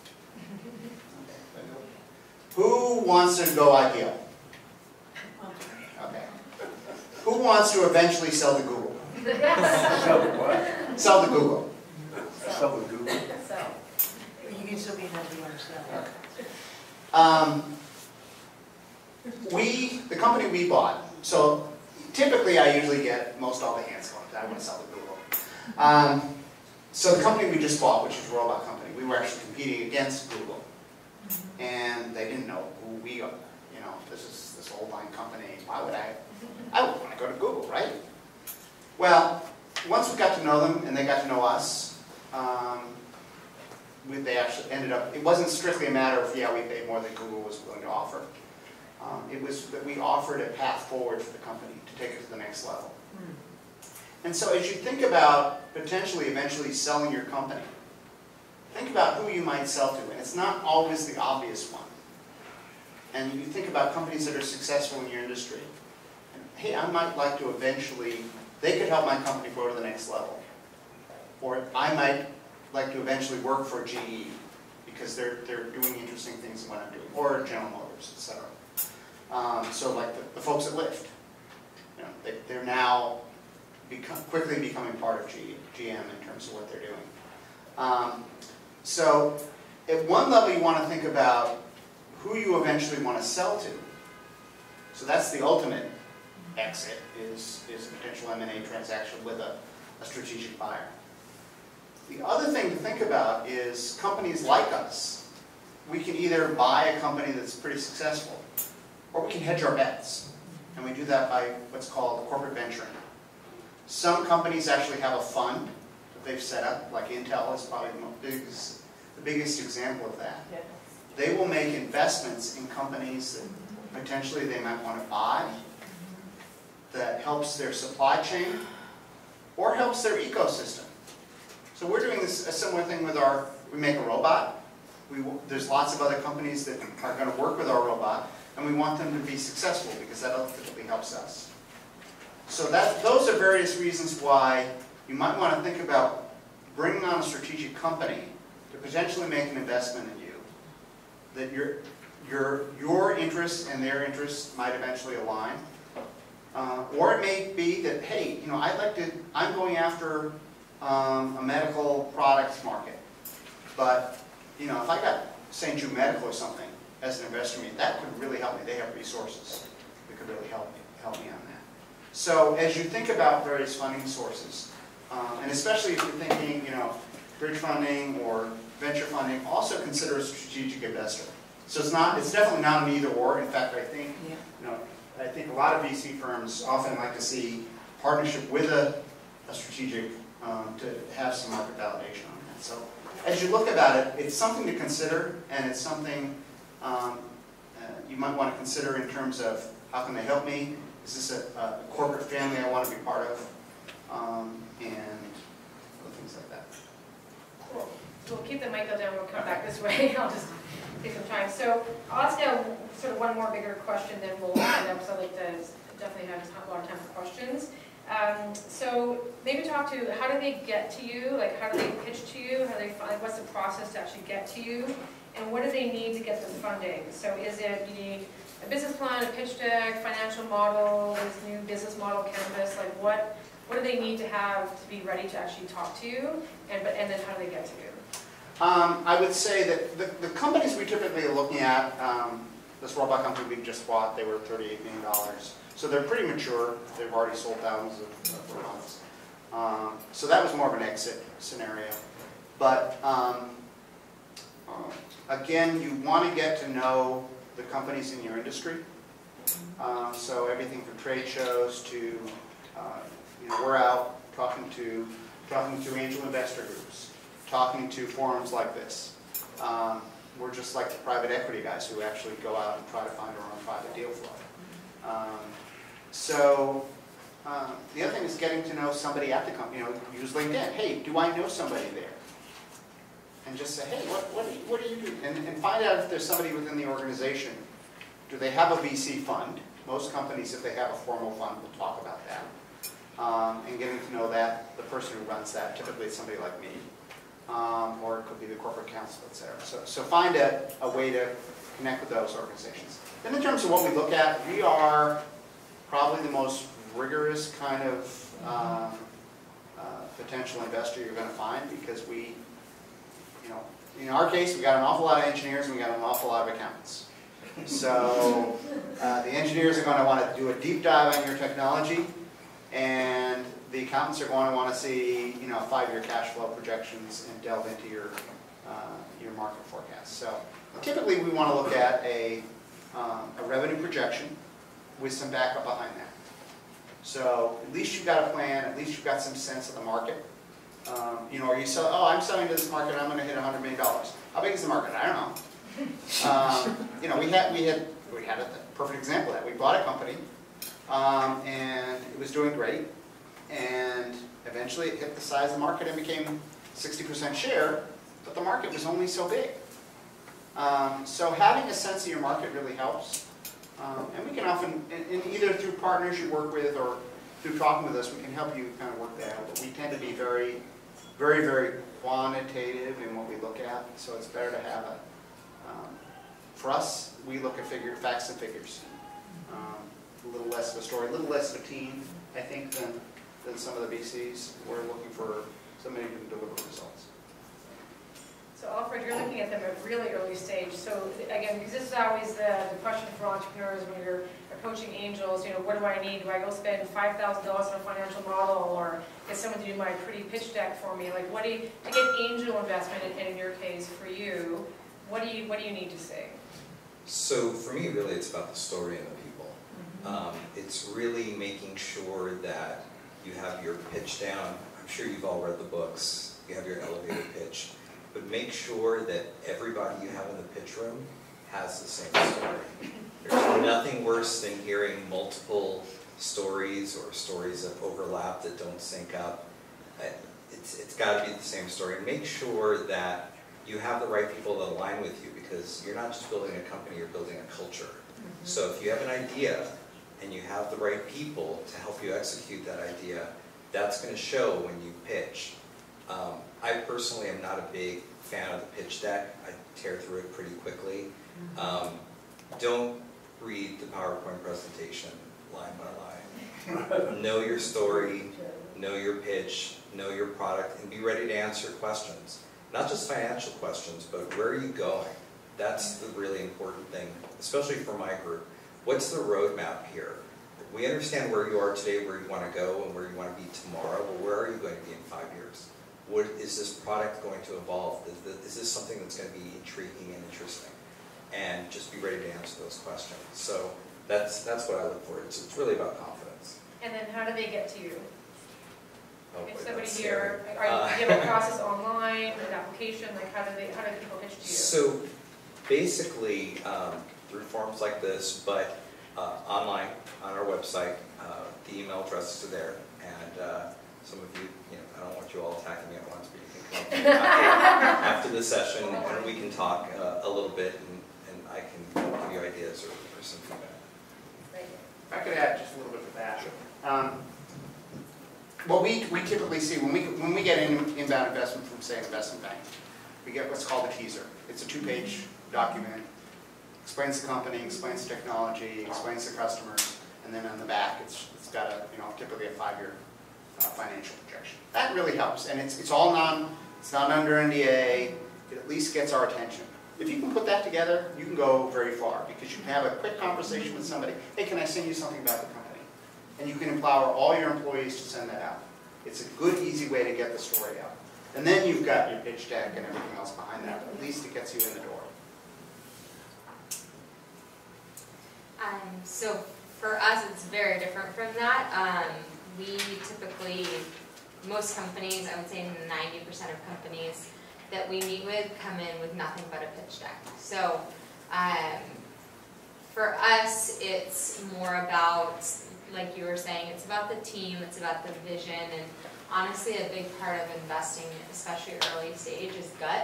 Who wants to go I P O? Okay. Who wants to eventually sell to Google? Sell to what? Sell to Google. Sell to Google. So, You can still be an entrepreneur, so. Um, we, the company we bought, so typically I usually get most all the hands going, I want to sell to Google. Um, so the company we just bought, which is a robot company, we were actually competing against Google. And they didn't know who we are. You know, this is this old line company, why would I, I would want to go to Google, right? Well, once we got to know them and they got to know us, um, we, they actually ended up, it wasn't strictly a matter of, yeah, we paid more than Google was willing to offer. Um, it was that we offered a path forward for the company to take it to the next level. And so as you think about potentially eventually selling your company, think about who you might sell to, and it's not always the obvious one. And you think about companies that are successful in your industry. And, hey, I might like to eventually, they could help my company grow to the next level. Or I might like to eventually work for G E because they're, they're doing interesting things in what I'm doing, or General Motors, et cetera. Um, so like the, the folks at Lyft, you know, they, they're now become, quickly becoming part of G, G M in terms of what they're doing. Um, so at one level you want to think about who you eventually want to sell to. So that's the ultimate exit, is, is a potential M and A transaction with a, a strategic buyer. The other thing to think about is companies like us. We can either buy a company that's pretty successful, or we can hedge our bets. And we do that by what's called corporate venturing. Some companies actually have a fund that they've set up, like Intel is probably the biggest, the biggest example of that. Yeah. They will make investments in companies that potentially they might want to buy, that helps their supply chain, or helps their ecosystem. So we're doing this, a similar thing with our, we make a robot. We, there's lots of other companies that are going to work with our robot, and we want them to be successful because that ultimately helps us. So that, those are various reasons why you might want to think about bringing on a strategic company to potentially make an investment in you, that your, your, your interests and their interests might eventually align. Uh, or it may be that, hey, you know, I'd like to, I'm going after um, a medical products market, but, you know, if I got Saint Jude Medical or something as an investor, that could really help me. They have resources that could really help me, help me on that. So as you think about various funding sources, um, and especially if you're thinking, you know, bridge funding or venture funding, also consider a strategic investor. So it's not, it's definitely not an either or. In fact, I think, Yeah. you know, I think a lot of V C firms often like to see partnership with a, a strategic um, to have some market validation on that. So as you look about it, it's something to consider, and it's something um, uh, you might want to consider in terms of how can they help me? Is this a, a corporate family I want to be part of? Um, and other things like that. Cool. So we'll keep the mic down, we'll come back this way. I'll just take some time. So I'll ask now sort of one more bigger question, then we'll end up, so I'd like to definitely have a lot of time for questions. Um, so maybe talk to, how do they get to you? Like, how do they pitch to you? How do they find, what's the process to actually get to you? And what do they need to get the funding? So is it, you need a business plan, a pitch deck, financial model, this new business model canvas? Like, what what do they need to have to be ready to actually talk to you? And, but, and then how do they get to you? Um, I would say that the, the companies we typically are looking at, um, this robot company we just bought, they were thirty-eight million dollars. So they're pretty mature. They've already sold thousands of, of robots. Um, so that was more of an exit scenario. But um, uh, again, you want to get to know the companies in your industry. Uh, so everything from trade shows to, uh, you know, we're out talking to talking to angel investor groups, talking to forums like this. Um, we're just like the private equity guys who actually go out and try to find our own private deal flow. Um, so uh, the other thing is getting to know somebody at the company. You know, use LinkedIn. Hey, do I know somebody there? And just say, hey, what what do you, what do you do? And, and find out if there's somebody within the organization. Do they have a V C fund? Most companies, if they have a formal fund, will talk about that. Um, and getting to know that, the person who runs that, typically it's somebody like me. Um, or it could be the corporate counsel, et cetera. So, so find a, a way to connect with those organizations. Then in terms of what we look at, we are probably the most rigorous kind of um, uh, potential investor you're going to find, because we, you know, in our case, we got an awful lot of engineers and we got an awful lot of accountants. So uh, the engineers are going to want to do a deep dive on your technology, and the accountants are going to want to see, you know, five-year cash flow projections and delve into your uh, your market forecast. So typically, we want to look at a um, a revenue projection with some backup behind that. So at least you've got a plan. At least you've got some sense of the market. Um, you know, are you sell? Oh, I'm selling to this market. I'm going to hit one hundred million dollars. How big is the market? I don't know. Um, you know, we had we had we had a perfect example of that. We bought a company, um, and it was doing great, and eventually it hit the size of the market and became sixty percent share, but the market was only so big. Um, so having a sense of your market really helps, um, and we can often, in, in either through partners you work with or through talking with us, we can help you kind of work that out. But we tend to be very, very, very quantitative in what we look at, so it's better to have a Um, for us, we look at figure, facts and figures. Um, a little less of a story, a little less of a team, I think, than, than some of the V Cs. We're looking for somebody who can deliver results. So Alfred, you're looking at them at really early stage. So again, because this is always the, the question for entrepreneurs when you're approaching angels, you know, what do I need? Do I go spend five thousand dollars on a financial model, or get someone to do my pretty pitch deck for me? Like, what do you, to get angel investment, and in your case, for you, What do you What do you need to say? So for me, really, it's about the story and the people. Mm-hmm. um, it's really making sure that you have your pitch down. I'm sure you've all read the books. You have your elevator pitch, but make sure that everybody you have in the pitch room has the same story. There's nothing worse than hearing multiple stories or stories that overlap that don't sync up. It's it's got to be the same story. And make sure that you have the right people that align with you, because you're not just building a company, you're building a culture. Mm-hmm. So if you have an idea and you have the right people to help you execute that idea, that's going to show when you pitch. Um, I personally am not a big fan of the pitch deck. I tear through it pretty quickly. Mm-hmm. um, don't read the PowerPoint presentation line by line. Know your story, know your pitch, know your product, and be ready to answer questions. Not just financial questions, but where are you going? That's the really important thing, especially for my group. What's the roadmap here? We understand where you are today, where you want to go, and where you want to be tomorrow, but where are you going to be in five years? What, is this product going to evolve? Is this, is this something that's going to be intriguing and interesting? And just be ready to answer those questions. So that's, that's what I look for. It's, it's really about confidence. And then how do they get to you? Oh, boy, If somebody that's here, scary. are you, Uh, do you have a process online, an application, like how do they, how do people pitch to you? So basically, um, through forms like this, but uh, online, on our website, uh, the email addresses are there. And uh, some of you, you know, I don't want you all attacking me at once, but you can come up to me after, after the session and we can talk uh, a little bit and, and I can give you ideas or, or some feedback. If I could add just a little bit to that. Um, What we, we typically see, when we, when we get in, inbound investment from, say, an investment bank, we get what's called a teaser. It's a two-page document, explains the company, explains the technology, explains the customers, and then on the back, it's, it's got a, you know, typically a five-year uh, financial projection. That really helps, and it's, it's all non, it's not under N D A, it at least gets our attention. If you can put that together, you can go very far, because you can have a quick conversation with somebody. Hey, can I send you something about the company? And you can empower all your employees to send that out. It's a good, easy way to get the story out. And then you've got your pitch deck and everything else behind that. At least it gets you in the door. Um, so for us, it's very different from that. Um, we typically, most companies, I would say ninety percent of companies that we meet with come in with nothing but a pitch deck. So um, for us, it's more about, like you were saying, it's about the team, it's about the vision, and honestly a big part of investing, especially early stage, is gut.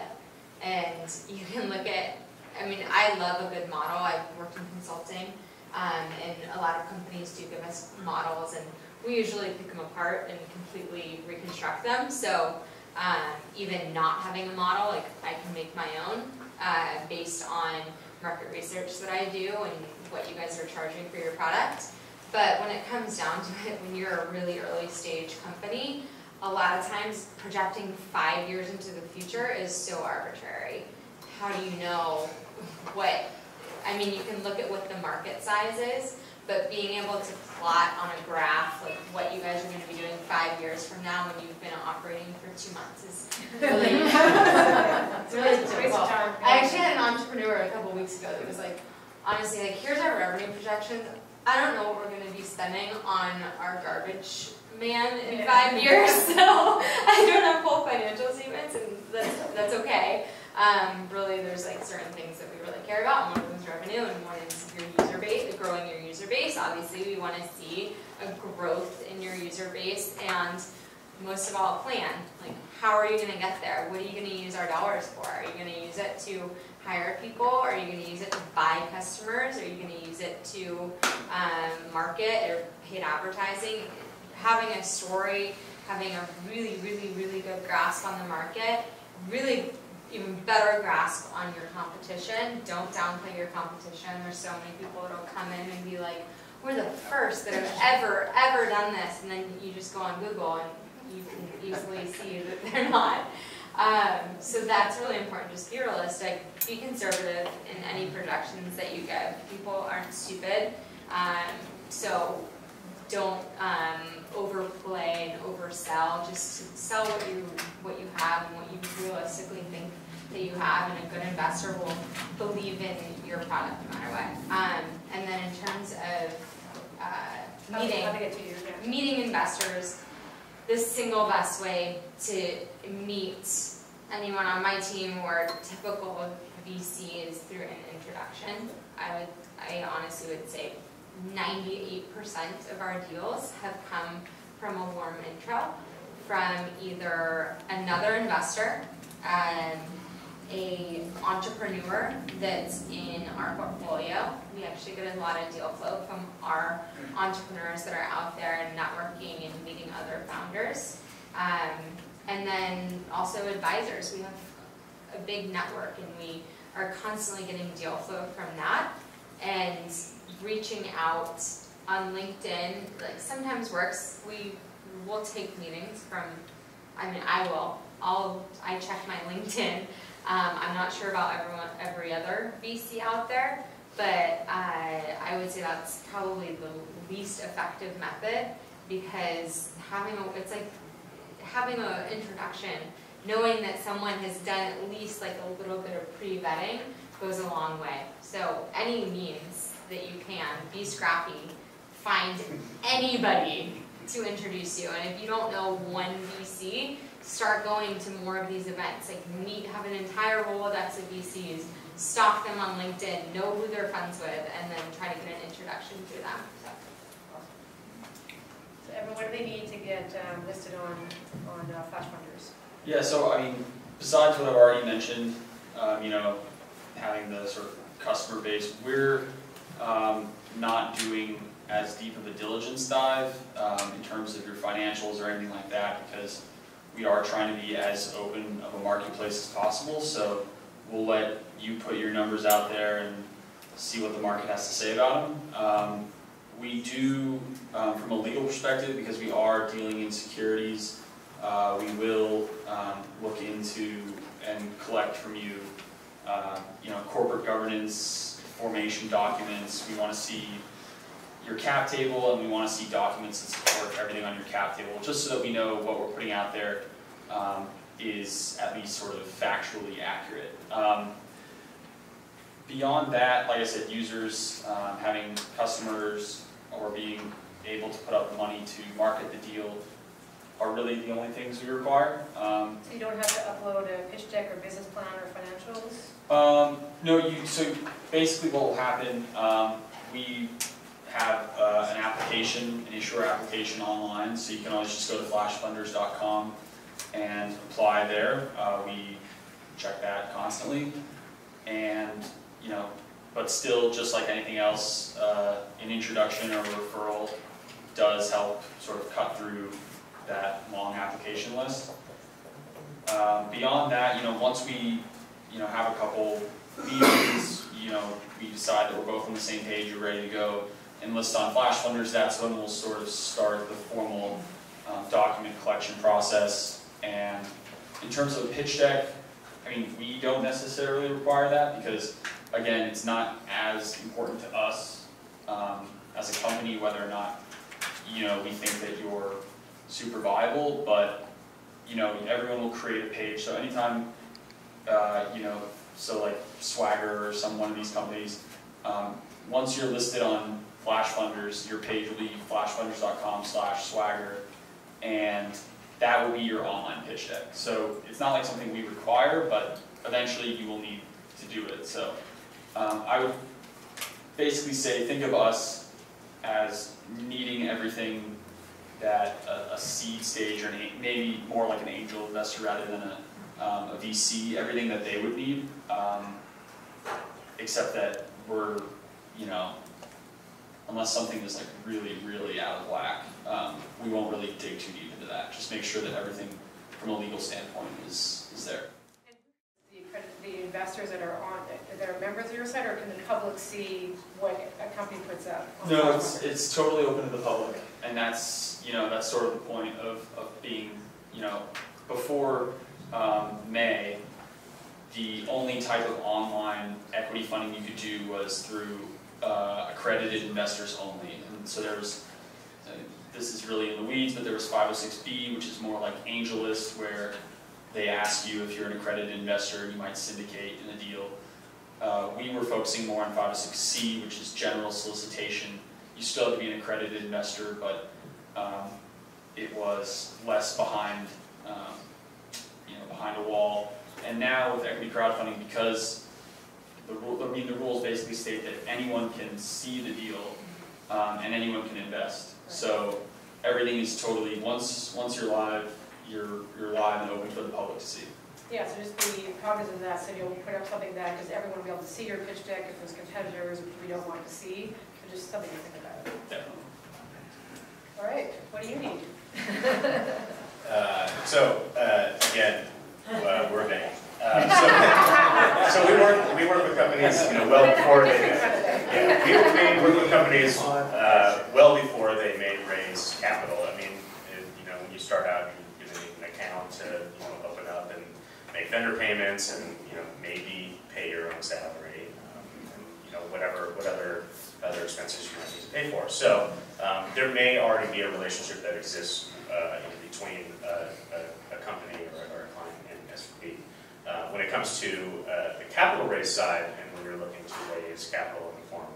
And you can look at, I mean, I love a good model. I've worked in consulting, um, and a lot of companies do give us models, and we usually pick them apart and completely reconstruct them. So um, even not having a model, like I can make my own uh, based on market research that I do and what you guys are charging for your product. But when it comes down to it, when you're a really early stage company, a lot of times projecting five years into the future is so arbitrary. How do you know what, I mean, you can look at what the market size is, but being able to plot on a graph like what you guys are going to be doing five years from now when you've been operating for two months is really, it's really difficult. I actually had an entrepreneur a couple weeks ago that was like, honestly, like, here's our revenue projections. I don't know what we're going to be spending on our garbage man in yeah. five years, so I don't have full financial statements, and that's, that's okay. Um, really, there's like certain things that we really care about, and one of them is revenue, and one is your user base, growing your user base. Obviously, we want to see a growth in your user base, and most of all, a plan. Like, how are you going to get there? What are you going to use our dollars for? Are you going to use it to hire people? Are you going to use it to buy customers? Are you going to use it to um, market or paid advertising? Having a story, having a really, really, really good grasp on the market, really even better grasp on your competition. Don't downplay your competition. There's so many people that will come in and be like, we're the first that have ever, ever done this. And then you just go on Google and you can easily see that they're not. Um, so that's really important. Just be realistic, be conservative in any projections that you give. People aren't stupid, um, so don't um, overplay and oversell. Just sell what you what you have and what you realistically think that you have, and a good investor will believe in your product no matter what. Um, and then in terms of uh, meeting, How to get to you, yeah. meeting investors, the single best way to meet anyone on my team or typical V C is through an introduction. I would, I honestly would say ninety-eight percent of our deals have come from a warm intro from either another investor, um, a entrepreneur that's in our portfolio. We actually get a lot of deal flow from our entrepreneurs that are out there and networking and meeting other founders. Um, and then also advisors. We have a big network and we are constantly getting deal flow from that. And reaching out on LinkedIn, like, sometimes works. We will take meetings from, I mean, I will. I'll, I check my LinkedIn. Um, I'm not sure about everyone, every other V C out there, but uh, I would say that's probably the least effective method, because having a, it's like having an introduction, knowing that someone has done at least like a little bit of pre-vetting goes a long way. So any means that you can. Be scrappy. Find anybody to introduce you. And if you don't know one V C, start going to more of these events. Like meet, have an entire Rolodex of V Cs, stalk them on LinkedIn, know who they're friends with, and then try to get an introduction through them. So. So Evan, what do they need to get um, listed on, on uh, Flash Funders? Yeah, so I mean, besides what I've already mentioned, um, you know, having the sort of customer base, we're um, not doing as deep of a diligence dive um, in terms of your financials or anything like that, because we are trying to be as open of a marketplace as possible. So we'll let you put your numbers out there and see what the market has to say about them. Um, we do, um, from a legal perspective, because we are dealing in securities, uh, we will um, look into and collect from you, uh, you know, corporate governance formation documents. We want to see your cap table, and we want to see documents that support everything on your cap table, just so that we know what we're putting out there um, is at least sort of factually accurate. Um, beyond that, like I said, users, um, having customers, or being able to put up the money to market the deal are really the only things we require. Um, So you don't have to upload a pitch deck or business plan or financials? um, no, you. So basically, what will happen? Um, we have uh, an application, an issuer application online, so you can always just go to flash funders dot com and apply there. Uh, we check that constantly, and you know, but still, just like anything else, uh, an introduction or referral does help sort of cut through that long application list. Um, beyond that, you know, once we, you know, have a couple meetings, you know, we decide that we're both on the same page, you're ready to go and list on Flash Funders, that's when we'll sort of start the formal um, document collection process. And in terms of a pitch deck, I mean, we don't necessarily require that because, again, it's not as important to us um, as a company whether or not, you know, we think that you're super viable, but, you know, everyone will create a page. So anytime, uh, you know, so like Swagger or some one of these companies, um, once you're listed on Flash Funders, your page will be flash funders dot com slash swagger, and that will be your online pitch deck. So it's not like something we require, but eventually you will need to do it. So um, I would basically say, think of us as needing everything that a, a seed stage, or an, maybe more like an angel investor rather than a, um, a V C, everything that they would need, um, except that we're, you know, unless something is like really, really out of whack, um, we won't really dig too deep into that. Just make sure that everything from a legal standpoint is, is there. The, the investors that are on, that are members of your site, or can the public see what a company puts up? No, it's, it's totally open to the public, and that's, you know, that's sort of the point of, of being, you know, before um, May, the only type of online equity funding you could do was through uh, accredited investors only. And so there was, uh, this is really in the weeds, but there was five oh six B, which is more like AngelList, where they ask you if you're an accredited investor, you might syndicate in a deal. Uh, we were focusing more on five oh six C, which is general solicitation. You still have to be an accredited investor, but um, it was less behind, um, you know, behind a wall. And now with equity crowdfunding, because the rule, I mean, the rules basically state that anyone can see the deal um, and anyone can invest. So everything is totally, once once you're live, you're you're live and open for the public to see. Yeah, so just be cognizant of that, so you'll put up something that, because everyone will be able to see your pitch deck if there's competitors we don't want to see, so just something to think about. Definitely. All right, what do you need? Uh, so, uh, again, uh, we're a bank. Uh, so, so we work we work with companies, you know, well before they yeah, we, we work with companies uh, well before they may raise capital. I mean, it, you know, when you start out, you're going to need an account to, you know, open up and make vendor payments, and, you know, maybe pay your own salary, um, and, you know, whatever what other other expenses you might need to pay for. So um, there may already be a relationship that exists uh, in between uh, a, a company or, or a client and S V B. Uh, when it comes to uh, the capital raise side, and when you're looking to raise capital in the form of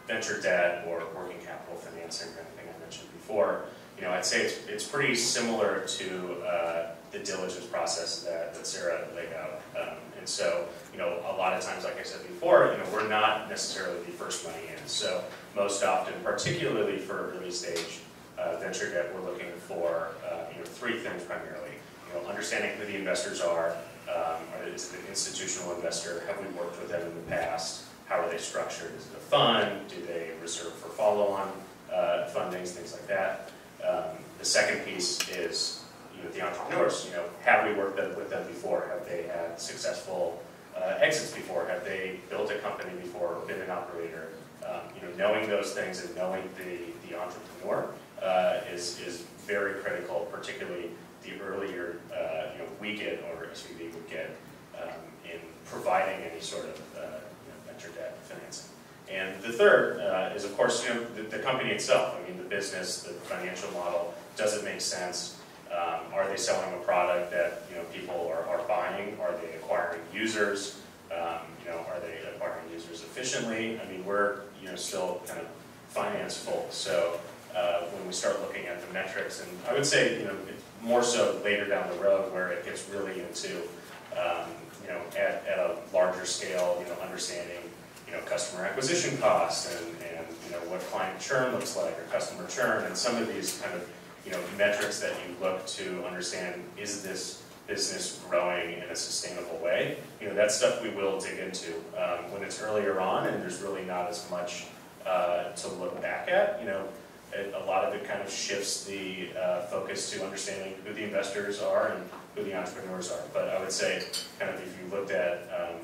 venture debt or working capital financing or anything I mentioned before, you know, I'd say it's, it's pretty similar to uh, the diligence process that, that Sarah laid out. Um, and so, you know, a lot of times, like I said before, you know, we're not necessarily the first money in. So most often, particularly for early stage uh, venture debt, we're looking for, uh, you know, three things primarily. You know, understanding who the investors are. Um, is it an institutional investor? Have we worked with them in the past? How are they structured? Is it a fund? Do they reserve for follow-on uh, fundings, things like that? Um, the second piece is, you know, the entrepreneurs. You know, have we worked with them before? Have they had successful uh, exits before? Have they built a company before or been an operator? Um, you know, knowing those things and knowing the, the entrepreneur uh, is, is very critical, particularly the earlier uh, you know, we get or S V B would get um, in providing any sort of uh, you know, venture debt financing. And the third uh, is, of course, you know, the, the company itself. I mean, the business, the financial model, does it make sense? Um, are they selling a product that, you know, people are, are buying? Are they acquiring users? Um, you know, are they acquiring users efficiently? I mean, we're, you know, still kind of finance folks. So uh, when we start looking at the metrics, and I would say, you know, more so later down the road where it gets really into, um, you know, at, at a larger scale, you know, understanding, you know, customer acquisition costs and, and, you know, what client churn looks like or customer churn and some of these kind of, you know, metrics that you look to understand, is this business growing in a sustainable way? You know, that's stuff we will dig into um, when it's earlier on and there's really not as much uh, to look back at. You know, it, a lot of it kind of shifts the uh, focus to understanding who the investors are and who the entrepreneurs are. But I would say, kind of, if you looked at, um,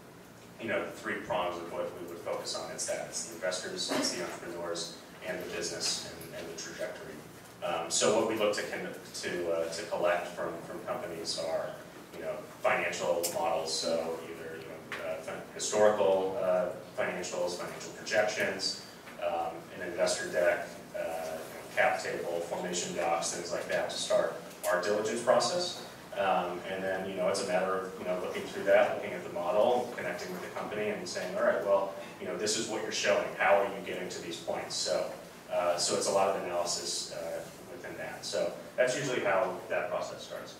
you know, the three prongs of what we would focus on, it's that. It's the investors, it's the entrepreneurs, and the business and, and the trajectory. Um, so what we look to to uh, to collect from from companies are, you know, financial models. So either, you know, uh, historical uh, financials, financial projections, um, an investor deck, uh, you know, cap table, formation docs, things like that to start our diligence process. Um, and then, you know, it's a matter of, you know, looking through that, looking at the model, connecting with the company, and saying, all right, well, you know, this is what you're showing. How are you getting to these points? So. Uh, so it's a lot of analysis uh, within that. So that's usually how that process starts.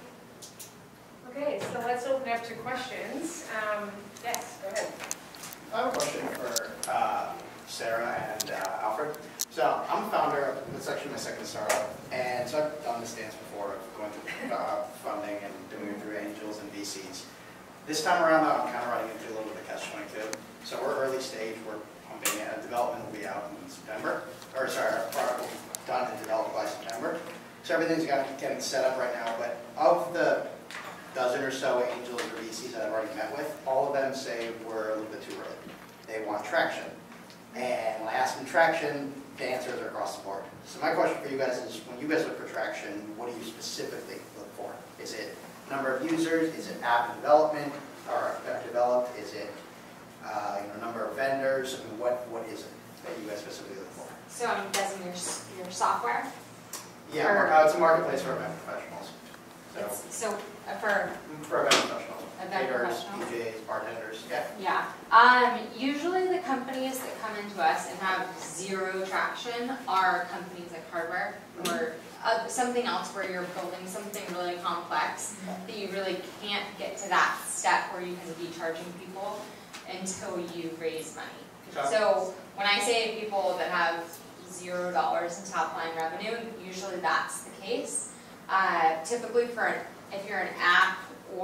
Okay, so let's open up to questions. Um, yes, go ahead. I have a question for uh, Sarah and uh, Alfred. So I'm a founder, it's actually my second startup, and so I've done this dance before of going through uh, funding and doing it through angels and V Cs. This time around, though, I'm kind of running into a little bit of catch twenty-two. So we're early stage, we're pumping it, development will be out in September. Or sorry, our product will be done and developed by September. So everything's got getting set up right now, but of the dozen or so angels or V Cs that I've already met with, all of them say we're a little bit too early. They want traction. And when I ask them traction, the answers are across the board. So my question for you guys is, when you guys look for traction, what do you specifically look for? Is it number of users? Is it app development or app developed? Is it uh, you know, number of vendors? I mean, what, what is it that you guys specifically look for? So I'm guessing your, your software? Yeah, Or- uh, it's a marketplace for event professionals. So, It's- So uh, for, for event professionals. Event Caterers, professionals. D Js, bartenders, yeah. yeah, um, usually the companies that come into us and have zero traction are companies like hardware or uh, something else where you're building something really complex that you really can't get to that step where you can be charging people until you raise money. Okay. So when I say people that have zero dollars in top line revenue, usually that's the case. Uh, typically for an, if you're an app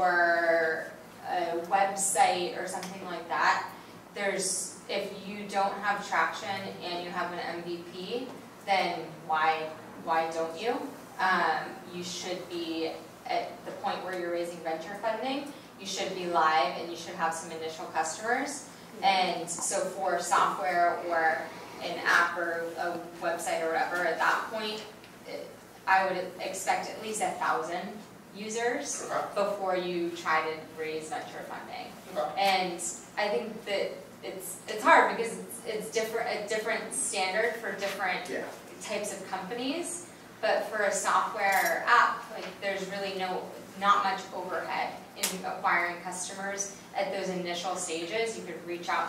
or a website or something like that, there's, if you don't have traction and you have an M V P, then why, why don't you? Um, you should be at the point where you're raising venture funding, you should be live and you should have some initial customers. And so for software or an app or a website or whatever, at that point, it, I would expect at least a thousand users Okay. before you try to raise venture funding. Okay. And I think that it's it's hard because it's, it's different a different standard for different Yeah. types of companies. But for a software app, like there's really no not much overhead in acquiring customers at those initial stages. You could reach out to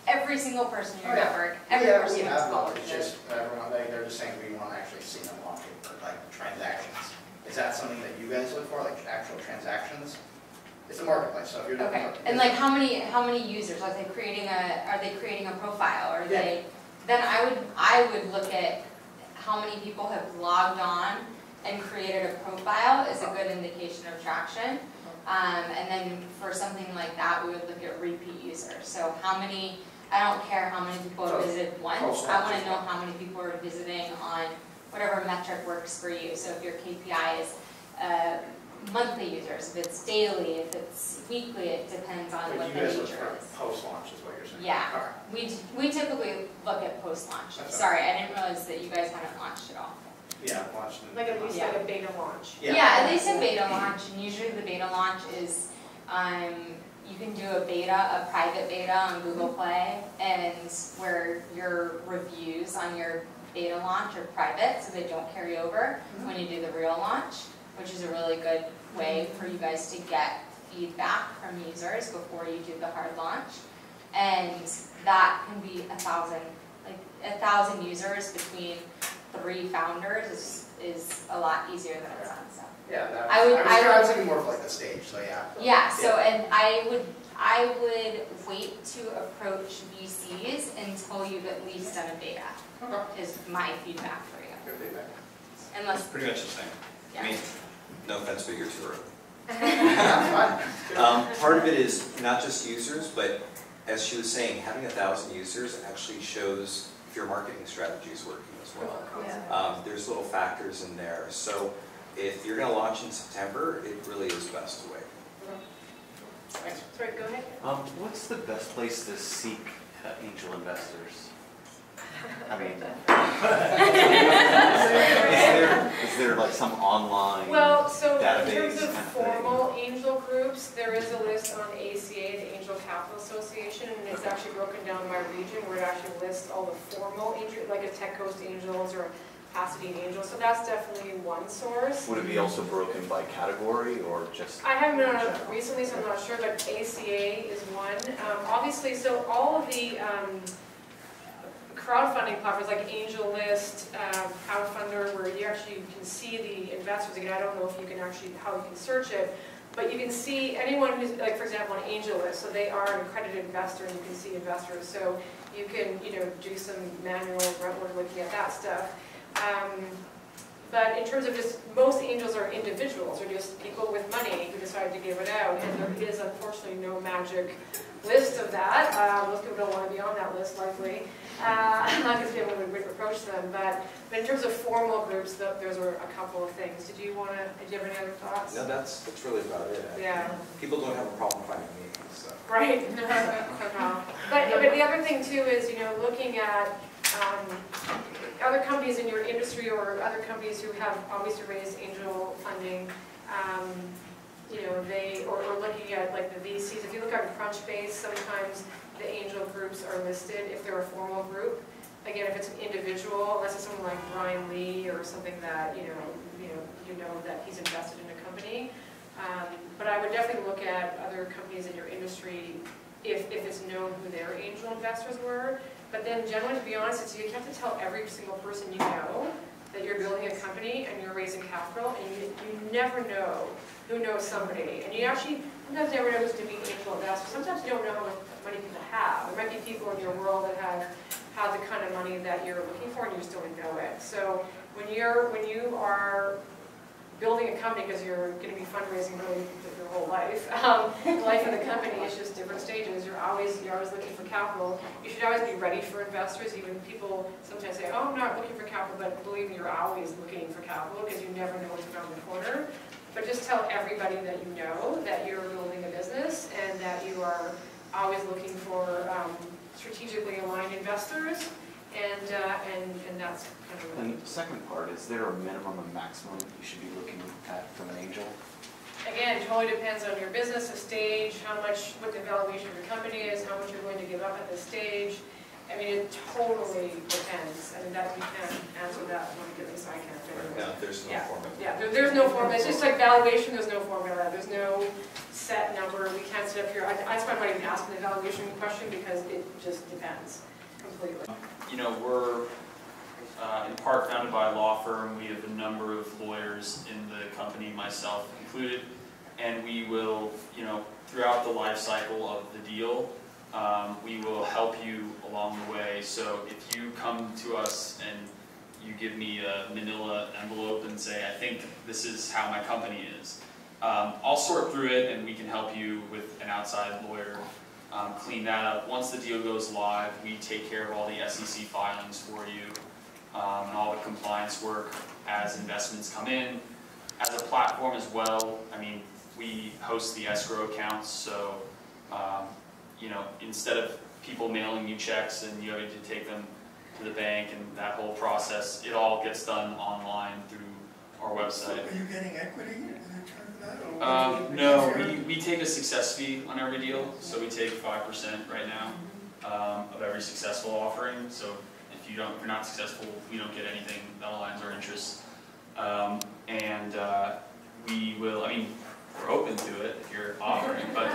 every single person in your Oh, yeah. network, every Yeah, person we that's have involved those, with it's it. just, everyone, they, they're just saying we want to actually see them launching for like transactions. Is that something that you guys look for, like actual transactions? It's a marketplace, so if you're. Okay, and like how many, how many users, are they creating a, are they creating a profile, are they, then I would, I would look at how many people have logged on and created a profile is a good indication of traction. Um, and then for something like that, we would look at repeat users. So how many, I don't care how many people have visited once, I want to know how many people are visiting on whatever metric works for you. So if your K P I is uh, monthly users, if it's daily, if it's weekly, it depends on But what you the guys look nature for is. post-launch is what you're saying? Yeah. Alright. We, we typically look at post-launch. That's Sorry, I didn't realize that you guys haven't launched at all. Yeah, launched in. Like at least like a beta launch. Yeah. Yeah, at least a beta launch, and usually the beta launch is, um, you can do a beta, a private beta on Google Play, and where your reviews on your beta launch are private, so they don't carry over when you do the real launch, which is a really good way for you guys to get feedback from users before you do the hard launch. And that can be a thousand, like a thousand users between three founders is, is a lot easier than it sounds. So. Yeah, that, I would- I was, I I was would- thinking more of like the stage, so yeah. Yeah, so and I would I would wait to approach V Cs until you've at least done a beta. Okay. Is my feedback for you. Good feedback. Unless Pretty much the same. yeah. I mean, no offense, but you're too early. That's fine. Um, part of it is not just users, but as she was saying, having a thousand users actually shows if your marketing strategy is working as well. Yeah. Um, there's little factors in there. So if you're going to launch in September, it really is best to wait. Thanks. Sorry, go ahead. Um, what's the best place to seek uh, angel investors? I mean, is there, is there like some online Well, so in database terms of kind of thing? formal angel groups, there is a list on A C A, the Angel Capital Association, and it's actually broken down by region where it actually lists all the formal angel, like a Tech Coast Angels or Pasadena Angels. So that's definitely one source. Would it be also broken by category or just? I haven't been on it general? recently, so I'm not sure, but A C A is one. Um, obviously, so all of the um, crowdfunding platforms like AngelList, uh, Crowdfunder, where you actually can see the investors. Again, I don't know if you can actually, how you can search it, but you can see anyone who's, like for example, on AngelList, so they are an accredited investor and you can see investors. So you can, you know, do some manual grunt work looking at that stuff. Um, but in terms of just, most angels are individuals, or just people with money who decide to give it out, and there is unfortunately no magic list of that. Uh, most people don't want to be on that list, likely. Uh, not because people would approach them, but, but in terms of formal groups, the, those are a couple of things. Did you want to, did you have any other thoughts? No, that's, that's really about it. Yeah. People don't have a problem finding me, so. Right. No. But, but the other thing too is, you know, looking at um, other companies in your industry or other companies who have obviously raised angel funding, um, you know, they, or, or looking at like the V Cs. If you look on Crunchbase, sometimes the angel groups are listed if they're a formal group. Again, if it's an individual, unless it's someone like Brian Lee or something that, you know, you know, you know that he's invested in a company. Um, but I would definitely look at other companies in your industry if, if it's known who their angel investors were. But then generally, to be honest, it's, you have to tell every single person you know that you're building a company and you're raising capital, and you, you never know who knows somebody. And you actually sometimes never know who's going to be an angel investor. Sometimes you don't know how much money people have. There might be people in your world that have, have the kind of money that you're looking for and you just don't know it. So when you're, when you are building a company, because you're going to be fundraising really your whole life. Um, the life of the company is just different stages. You're always you're always looking for capital. You should always be ready for investors. Even people sometimes say, "Oh, I'm not looking for capital," but believe me, you're always looking for capital because you never know what's around the corner. But just tell everybody that you know that you're building a business and that you are always looking for um, strategically aligned investors. And, uh, and, and that's kind of And the second part, is there a minimum and maximum you should be looking at from an angel? Again, it totally depends on your business, the stage, how much, what the valuation of your company is, how much you're going to give up at this stage. I mean, it totally depends. I mean, that, you can't answer that one, at least I can't. Yeah, there's no Yeah. formula. Yeah, there, there's no formula. It's just like valuation, there's no formula. There's no set number. We can't sit up here. I, that's why I'm not even asking the valuation question, because it just depends completely. You know, we're uh, in part founded by a law firm. We have a number of lawyers in the company, myself included, and we will, you know, throughout the life cycle of the deal, um, we will help you along the way. So if you come to us and you give me a manila envelope and say, I think this is how my company is, um, I'll sort through it and we can help you with an outside lawyer um, clean that up. Once the deal goes live, we take care of all the S E C filings for you um, and all the compliance work as investments come in. As a platform as well, I mean, we host the escrow accounts, so um, you know, instead of people mailing you checks and you having to take them to the bank and that whole process, it all gets done online through our website. Are you getting equity in return for that? Or Um, no, we, we take a success fee on every deal, so we take five percent right now um, of every successful offering. So if you don't, if you're not successful, we don't get anything that aligns our interests. Um, and uh, we will, I mean, we're open to it if you're offering, but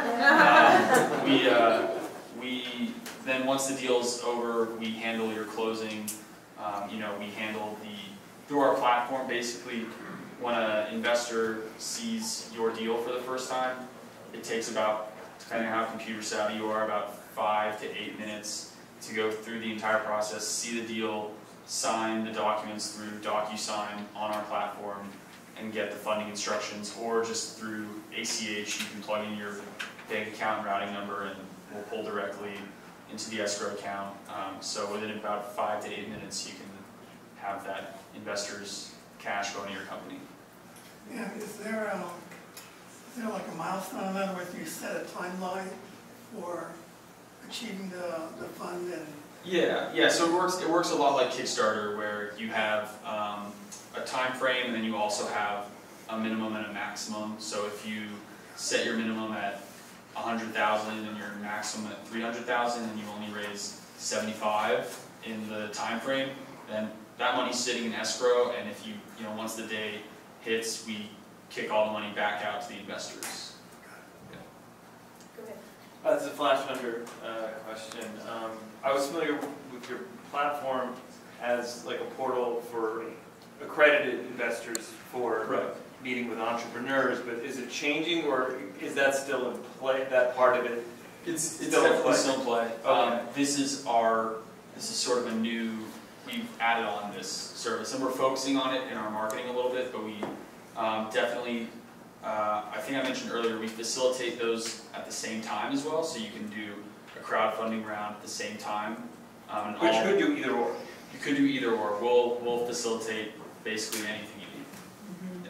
um, we, uh, we, then once the deal's over, we handle your closing. Um, you know, we handle the, through our platform, basically, when an investor sees your deal for the first time, it takes about, depending on how computer savvy you are, about five to eight minutes to go through the entire process, see the deal, sign the documents through DocuSign on our platform, and get the funding instructions, or just through A C H, you can plug in your bank account and routing number and we'll pull directly into the escrow account. Um, so within about five to eight minutes, you can have that investor's cash go into your company. Yeah, is there, um, is there like a milestone? In other words, you set a timeline for achieving the, the fund and... Yeah, yeah, so it works, it works a lot like Kickstarter, where you have um, a time frame and then you also have a minimum and a maximum. So if you set your minimum at one hundred thousand and your maximum at three hundred thousand and you only raise seventy-five in the time frame, then that money's sitting in escrow, and if you, you know, once the day hits, we kick all the money back out to the investors. Go ahead. Uh, this is a Flash Vendor uh, question. Um, I was familiar with your platform as like a portal for accredited investors for Correct. meeting with entrepreneurs, but is it changing, or is that still in play, that part of it? It's, it's Still in definitely play. still in play. Okay. Um, this is our, this is sort of a new, we've added on this service, and we're focusing on it in our marketing a little bit, but we um, definitely, uh, I think I mentioned earlier, we facilitate those at the same time as well, so you can do a crowdfunding round at the same time. Um, and Which all, could do either or. You could do either or. We'll, we'll facilitate basically anything you need. Mm-hmm.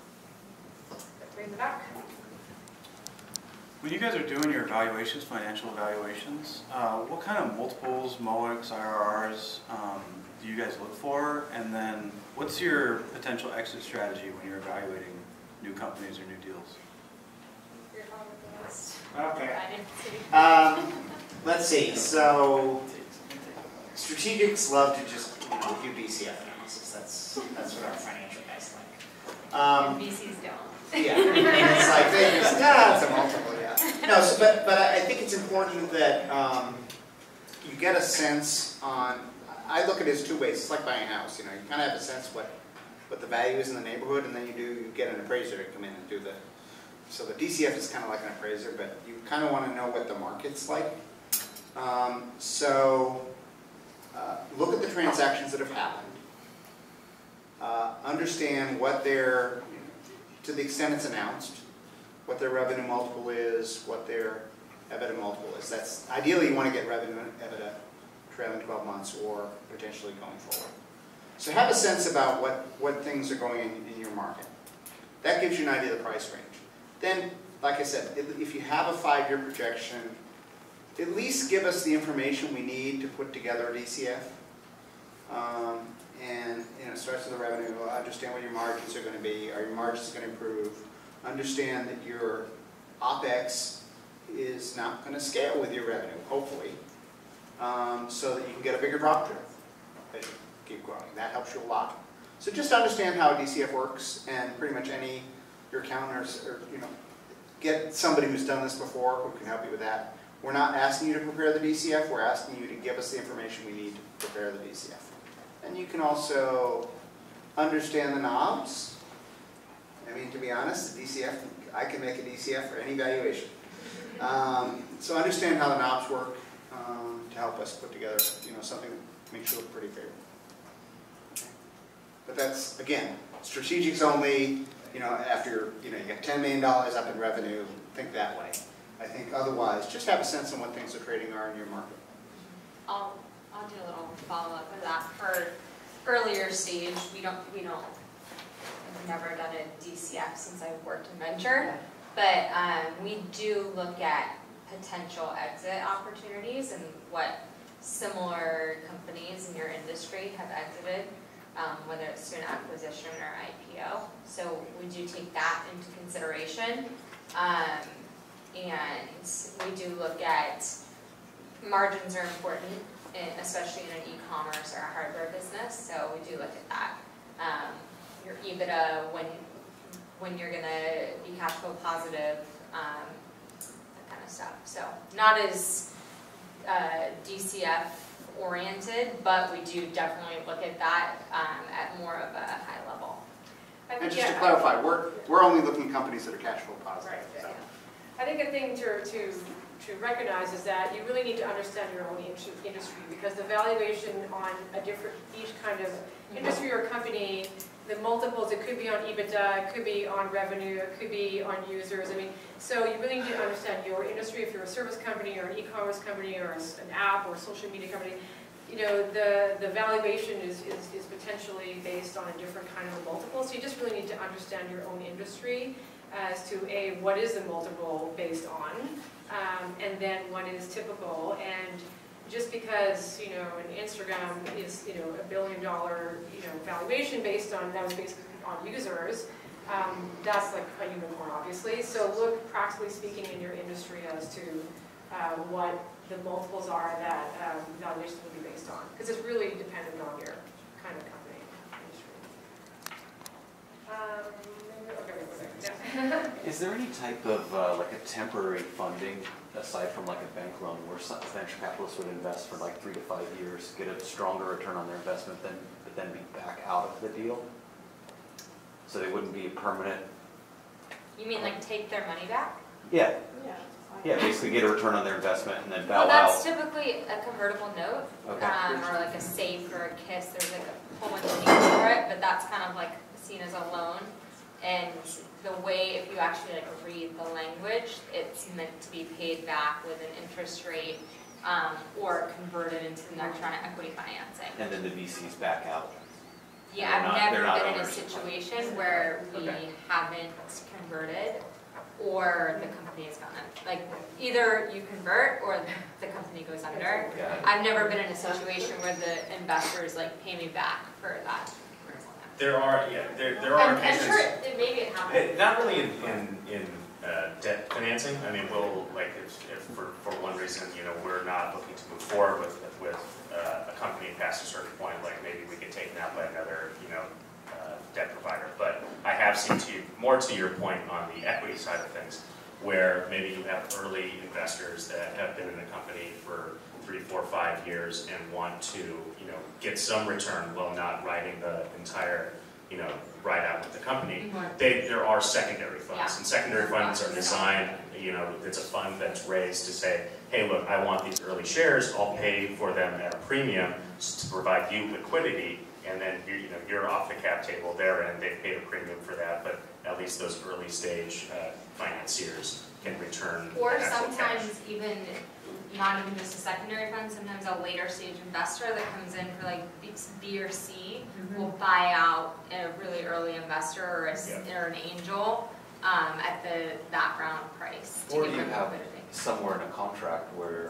Yeah. Right in the back. When you guys are doing your evaluations, financial evaluations, uh, what kind of multiples, M O I Cs, I R Rs um, do you guys look for? And then what's your potential exit strategy when you're evaluating new companies or new deals? Okay. Um, let's see, so strategics love to just, you know, do D C F analysis. That's, that's what our financial guys like. Um, V Cs don't. Yeah, and it's like, they just, ah, it's a multiple, yeah. No, so, but, but I think it's important that um, you get a sense on, I look at it as two ways. It's like buying a house, you know, you kind of have a sense what, what the value is in the neighborhood, and then you do, you get an appraiser to come in and do the, so the D C F is kind of like an appraiser, but you kind of want to know what the market's like. Um, so uh, look at the transactions that have happened. Uh, understand what their, to the extent it's announced, what their revenue multiple is, what their EBITDA multiple is. That's ideally you want to get revenue and EBITDA trailing twelve months or potentially going forward. So have a sense about what, what things are going in, in your market. That gives you an idea of the price range. Then, like I said, if, if you have a five-year projection, at least give us the information we need to put together a D C F. Um, and, you know, it starts with the revenue. Understand what your margins are going to be. Are your margins going to improve? Understand that your OpEx is not going to scale with your revenue, hopefully. um, so that you can get a bigger profit share as you keep growing. That helps you a lot. So just understand how a D C F works, and pretty much any, your accountants, or, you know, get somebody who's done this before who can help you with that. We're not asking you to prepare the D C F, we're asking you to give us the information we need to prepare the D C F. And you can also understand the knobs. I mean, to be honest, the D C F, I can make a D C F for any valuation. Um, so understand how the knobs work um, to help us put together, you know, something that makes you look pretty favorable. Okay. But that's, again, strategics only, you know, after, you know, you get ten million dollars up in revenue, think that way. I think otherwise, just have a sense on what things are trading are in your market. I'll, I'll do a little follow-up of that. For earlier stage, we don't, we don't, I've never done a D C F since I've worked in venture, but um, we do look at potential exit opportunities and what similar companies in your industry have exited, um, whether it's through an acquisition or I P O. So we do take that into consideration. Um, and we do look at, margins are important, especially in an e-commerce or a hardware business, so we do look at that. Um, your EBITDA, when when you're gonna be cash flow positive, um, that kind of stuff. So not as uh, D C F oriented, but we do definitely look at that um, at more of a high level. And just to clarify, we're we're only looking at companies that are cash flow positive. Right. So. I think a thing to, to, to recognize is that you really need to understand your own industry, because the valuation on a different, each kind of industry or company, the multiples, it could be on EBITDA, it could be on revenue, it could be on users. I mean, so you really need to understand your industry. If you're a service company or an e-commerce company or an app or a social media company, you know, the, the valuation is, is, is potentially based on a different kind of multiple. So you just really need to understand your own industry as to A, what is the multiple based on, um, and then what is typical. And just because, you know, an Instagram is, you know, a billion dollar, you know, valuation based on, that was based on users, um, that's like a unicorn, obviously. So look, practically speaking, in your industry as to uh, what the multiples are that um, valuations will be based on, because it's really dependent on your kind of company industry. Um, Is there any type of uh, like a temporary funding aside from like a bank loan where some venture capitalists would invest for like three to five years, get a stronger return on their investment, then but then be back out of the deal? So they wouldn't be a permanent. You mean like take their money back? Yeah. Yeah. Yeah, basically get a return on their investment and then bow well, that's out. typically a convertible note, Okay. um, or like a SAFE or a KISS. There's like a whole bunch of names for it, but that's kind of like seen as a loan. And the way, if you actually like read the language, it's meant to be paid back with an interest rate um, or converted into the next round of equity financing. And then the V Cs back out. Yeah, They're I've not- they're never not been in a owners. situation where we Okay. haven't converted or the company has gone under. Like, either you convert or the company goes under. Yeah. I've never been in a situation where the investors like pay me back for that. There are, yeah, there, there are I'm, I'm occasions. sure it, maybe it happens. Eh, Not really in, in, in uh, debt financing. I mean, we'll, like, if, if for, for one reason, you know, we're not looking to move forward with, with uh, a company past a certain point, like maybe we get taken out by another, you know, uh, debt provider. But I have seen, to more to your point on the equity side of things, where maybe you have early investors that have been in a company for three, four, five years and want to, you know, get some return while not riding the entire, you know, ride out with the company. Mm-hmm. They, there are secondary funds, Yeah. and secondary funds are designed, you know, it's a fund that's raised to say, hey, look, I want these early shares, I'll pay for them at a premium to provide you liquidity, and then you, you know, you're off the cap table there, and they paid a premium for that, but at least those early stage uh, financiers can return. Or actual cash. sometimes even, not even just a secondary fund, sometimes a later stage investor that comes in for like B, B or C Mm-hmm. will buy out a really early investor or, a, Yeah. or an angel um, at the that round price to Or give do you them have liquidity. somewhere in a contract where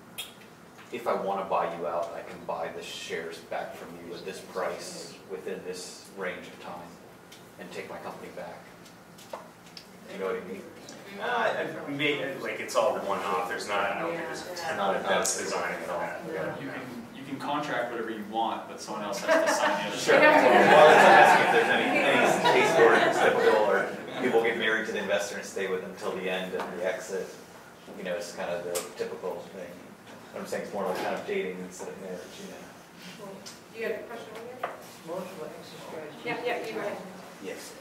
if I want to buy you out, I can buy the shares back from you at this price within this range of time and take my company back? Do you know what I mean? Uh, I may, like, it's all one-off, there's not, I don't think there's a template that's designed for that. You can, you can contract whatever you want, but someone else has to sign the other. Sure. Well, that's what I'm asking if there's any, any case where it's typical, or people get married to the investor and stay with them till the end and the exit. You know, it's kind of the typical thing. What I'm saying is more like kind of dating instead of marriage, you know. You have a question over here? Most of it is Yeah, yeah, you go ahead. Yes.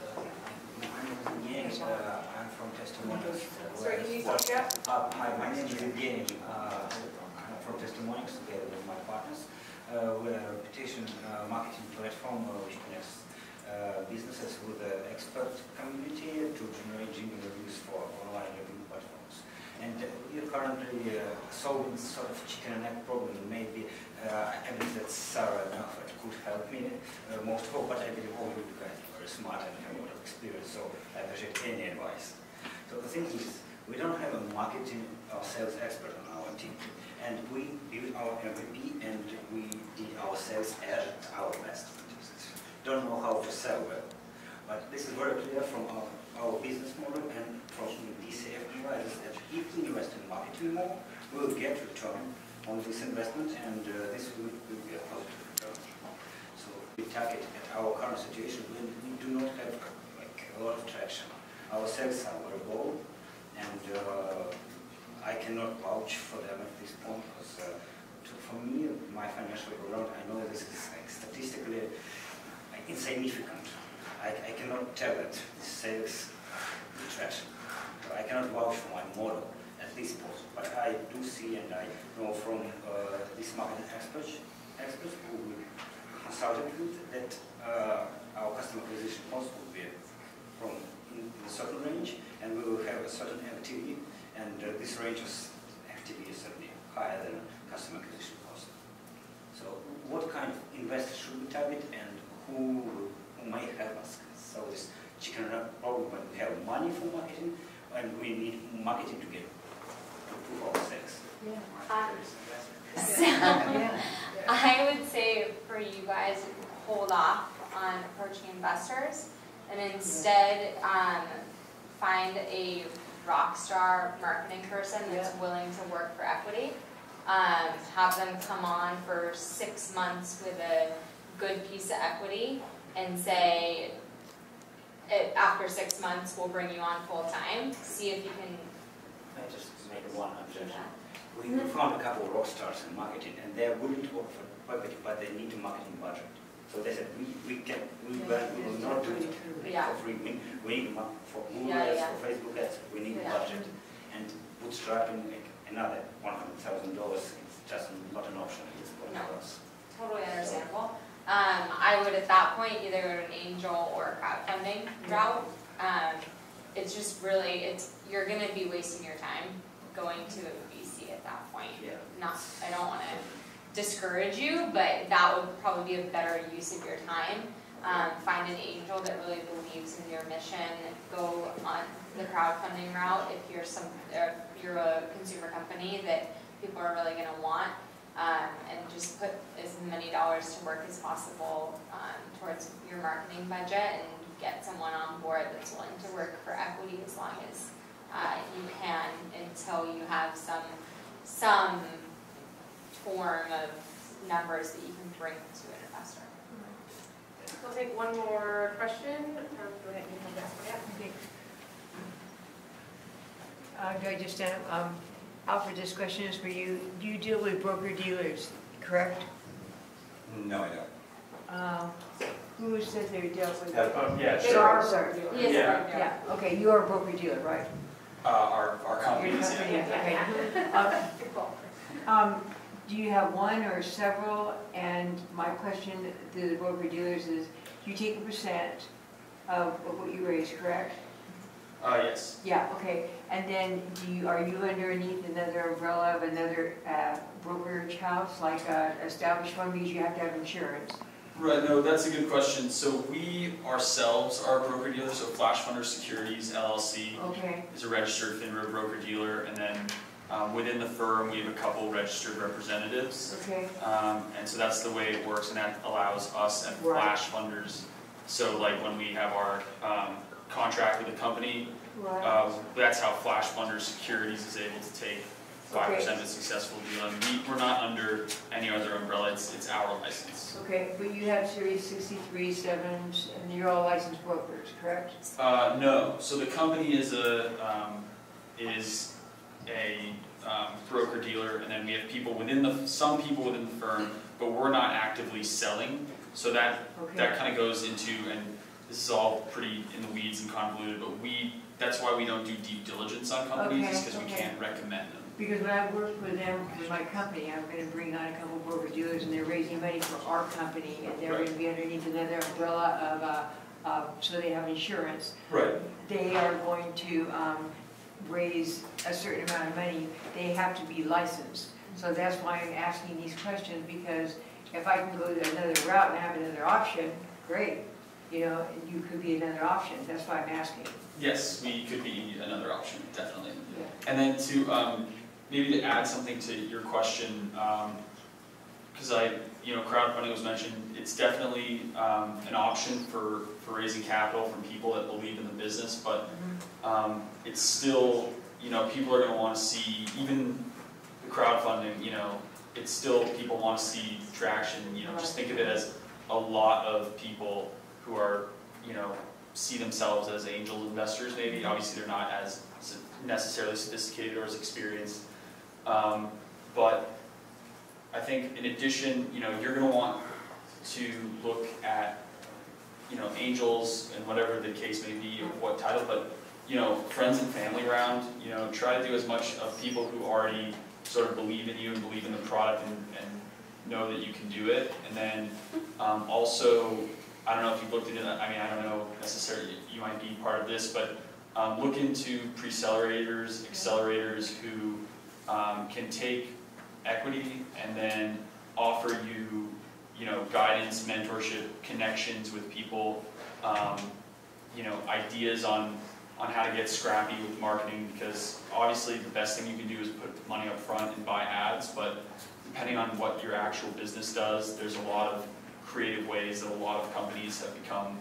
My name is Evgeny, uh, I'm from Testimonials. Sorry, can you speak up? Uh, hi, my name is Evgeny, uh, I'm from Testimonials together with my partners. Uh, we're a reputation uh, marketing platform uh, which connects uh, businesses with the expert community to generate genuine reviews for online review platforms. And uh, we are currently uh, solving sort of chicken and egg problem. Maybe uh, I believe that Sarah and Alfred could help me uh, most of all, but I believe all of you guys are very smart and have a lot of experience, so I appreciate any advice. So the thing is, we don't have a marketing or sales expert on our team, and we built our M V P and we did our sales at our best. Don't know how to sell well, but this is very clear from our, our business model and from the D C F advisors that if we invest in marketing more, we will get return on this investment, and uh, this will, will be a positive return. So we target at our current situation, we, we do not have like a lot of traction. Our sales are very low, and uh, I cannot vouch for them at this point because uh, to, for me, my financial background, I know this is like statistically like, insignificant. I, I cannot tell that this sales traction. So I cannot vouch for my model at this point, but I do see and I know from uh, these marketing experts, experts who we consulted with that uh, our customer acquisition cost will be from in, in a certain range, and we will have a certain L T V, and uh, this range of L T V is certainly higher than customer acquisition cost. So what kind of investors should we target, and who, who might help us solve this chicken and egg problem when we have money for marketing, and we need marketing to get to prove our sales? Yeah. Um, so, I would say for you guys, hold off on approaching investors and instead um, find a rock star marketing person that's yeah. willing to work for equity. Um, have them come on for six months with a good piece of equity and say, it, after six months we'll bring you on full time. See if you can. I just made one observation. We mm-hmm. found a couple of rock stars in marketing, and they're willing to work for equity, but they need a marketing budget. So they said, we, we can, we, yeah. we will not do it yeah. for free. We, we need for Google yeah, ads, yeah. for Facebook ads, we need yeah. a budget. And bootstrapping like another one hundred thousand dollars is just not an option at this point no. for us. Totally understandable. Um, I would at that point either go to an angel or crowdfunding mm-hmm. route. Um, it's just really, it's you're going to be wasting your time going to a V C at that point. Yeah. Not, I don't want to discourage you, but that would probably be a better use of your time. Um, find an angel that really believes in your mission. Go on the crowdfunding route if you're some, if you're a consumer company that people are really going to want, um, and just put as many dollars to work as possible um, towards your marketing budget and get someone on board that's willing to work for equity as long as uh, you can until you have some some form of numbers that you can bring to an investor. We'll take one more question. Um, go ahead, you have that one. Yeah. Okay. Uh, do I just stand up? Um, Alfred, this question is for you. Do you deal with broker-dealers, correct? No, I don't. Uh, who said they dealt with? Um, yeah, They sure. are, sorry. Yes, Yeah. Yeah, okay, you are a broker-dealer, right? Uh, our, our companies, Your yeah. company, okay. Uh, Um, do you have one or several? And my question to the broker-dealers is, you take a percent of, of what you raise, correct? Uh, yes. Yeah, okay. And then do you, are you underneath another umbrella of another uh, brokerage house, like a established fund, because you have to have insurance? Right, no, that's a good question. So we ourselves are a broker-dealer, so Flash Funder Securities, L L C Okay. is a registered FINRA broker-dealer, and then um, within the firm we have a couple registered representatives. Okay. Um, and so that's the way it works, and that allows us and Right. Flash Funders. So like when we have our um, contract with a company. Right. Uh, that's how Flash Funders Securities is able to take five percent of a successful deal. And we, we're not under any other umbrella, it's, it's our license. Okay, but you have Series sixty-three, sevens, and you're all licensed brokers, correct? Uh, no, so the company is a, um, is a um, broker dealer, and then we have people within the, some people within the firm, but we're not actively selling. So that, Okay. that kind of goes into, and this is all pretty in the weeds and convoluted, but we, that's why we don't do deep diligence on companies, Okay, is because we okay. can't recommend them. Because when I work with them, with my company, I'm gonna bring on a couple of broker dealers, and they're raising money for our company, and they're Right. gonna be underneath another umbrella of, uh, uh, so they have insurance. Right. They are going to, um, raise a certain amount of money, they have to be licensed. So that's why I'm asking these questions, because if I can go to another route and have another option, great. You know, you could be another option, that's why I'm asking. Yes, we could be another option, definitely. Yeah. And then to, um, maybe to add something to your question, because I, you know, crowdfunding was mentioned, it's definitely um, an option for, for raising capital from people that believe in the business, but um, it's still, you know, people are going to want to see, even the crowdfunding, you know, it's still, people want to see traction, you know, just think of it as a lot of people who are, you know, see themselves as angel investors maybe, obviously they're not as necessarily sophisticated or as experienced, um, but I think in addition, you know, you're going to want to look at, you know, angels and whatever the case may be, of what title, but, you know, friends and family around, you know, try to do as much of people who already sort of believe in you and believe in the product and, and know that you can do it. And then um, also, I don't know if you've looked into that, I mean, I don't know necessarily, you might be part of this, but um, look into pre-accelerators, accelerators who um, can take equity and then offer you, you know, guidance, mentorship, connections with people, um, you know, ideas on on how to get scrappy with marketing, because obviously the best thing you can do is put money up front and buy ads, but depending on what your actual business does, there's a lot of creative ways that a lot of companies have become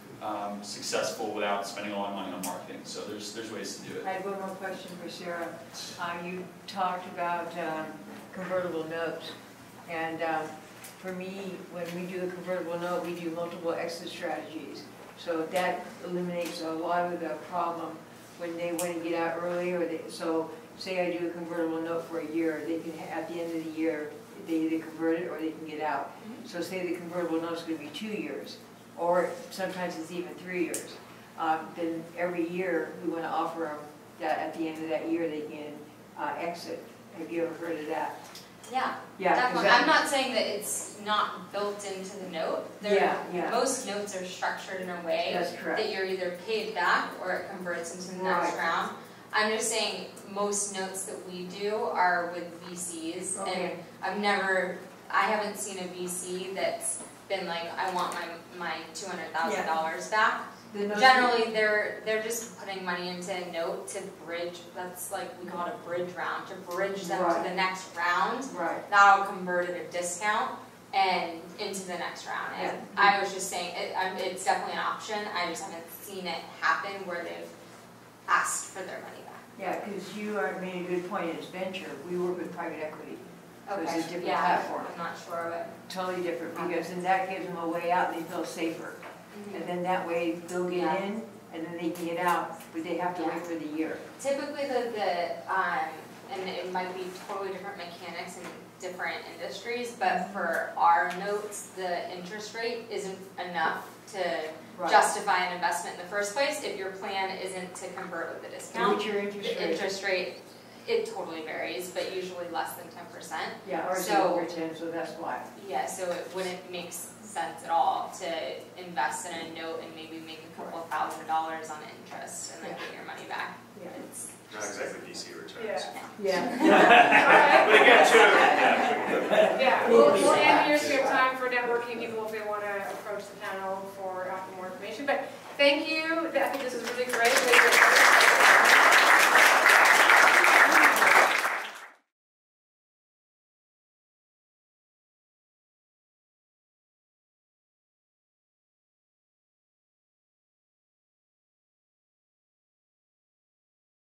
um, successful without spending a lot of money on marketing. So there's there's ways to do it. I have one more question for Sarah. Uh, you talked about um, convertible notes, and um, for me, when we do a convertible note, we do multiple exit strategies. So that eliminates a lot of the problem when they want to get out early, or they, so say I do a convertible note for a year, they can, at the end of the year, they either convert it or they can get out. So say the convertible note is going to be two years, or sometimes it's even three years. Um, then every year we want to offer them that at the end of that year they can uh, exit. Have you ever heard of that? Yeah, Yeah, 'cause definitely. that- I'm not saying that it's not built into the note. They're- Yeah, yeah. Most notes are structured in a way That's correct. that you're either paid back or it converts into the next Right. round. I'm just saying most notes that we do are with V Cs, Okay. and I've never, I haven't seen a V C that's been like, I want my my two hundred thousand dollars back. The notes- Generally, they're they're just putting money into a note to bridge. That's like we call it a bridge round, to bridge them Right. to the next round. Right. That'll convert at a discount and into the next round. And Yeah. I was just saying, it, um, it's definitely an option. I just haven't seen it happen where they've asked for their money back. Yeah, because you are, made a good point, it's venture. We work with private equity. So it's a Okay. different Yeah, platform. I'm not sure what. Totally different, because then that gives them a way out and they feel safer. And then that way they'll get Yeah. in and then they can get out, but they have to wait for the year. Typically, the, the um, and it might be totally different mechanics in different industries, but for our notes, the interest rate isn't enough to Right. justify an investment in the first place if your plan isn't to convert with a discount. What's your interest The rate? interest rate, it totally varies, but usually less than ten percent. Yeah, ours is So- over ten, so that's why. Yeah, so it wouldn't make sense at all to invest in a note and maybe make a couple of thousand dollars on interest and then get your money back. Yeah. It's Not exactly V C returns. Yeah. But again, too, Yeah, yeah, we'll, we'll end here, so we have time for networking people if they want to approach the panel for uh, more information. But thank you, I think this is really great.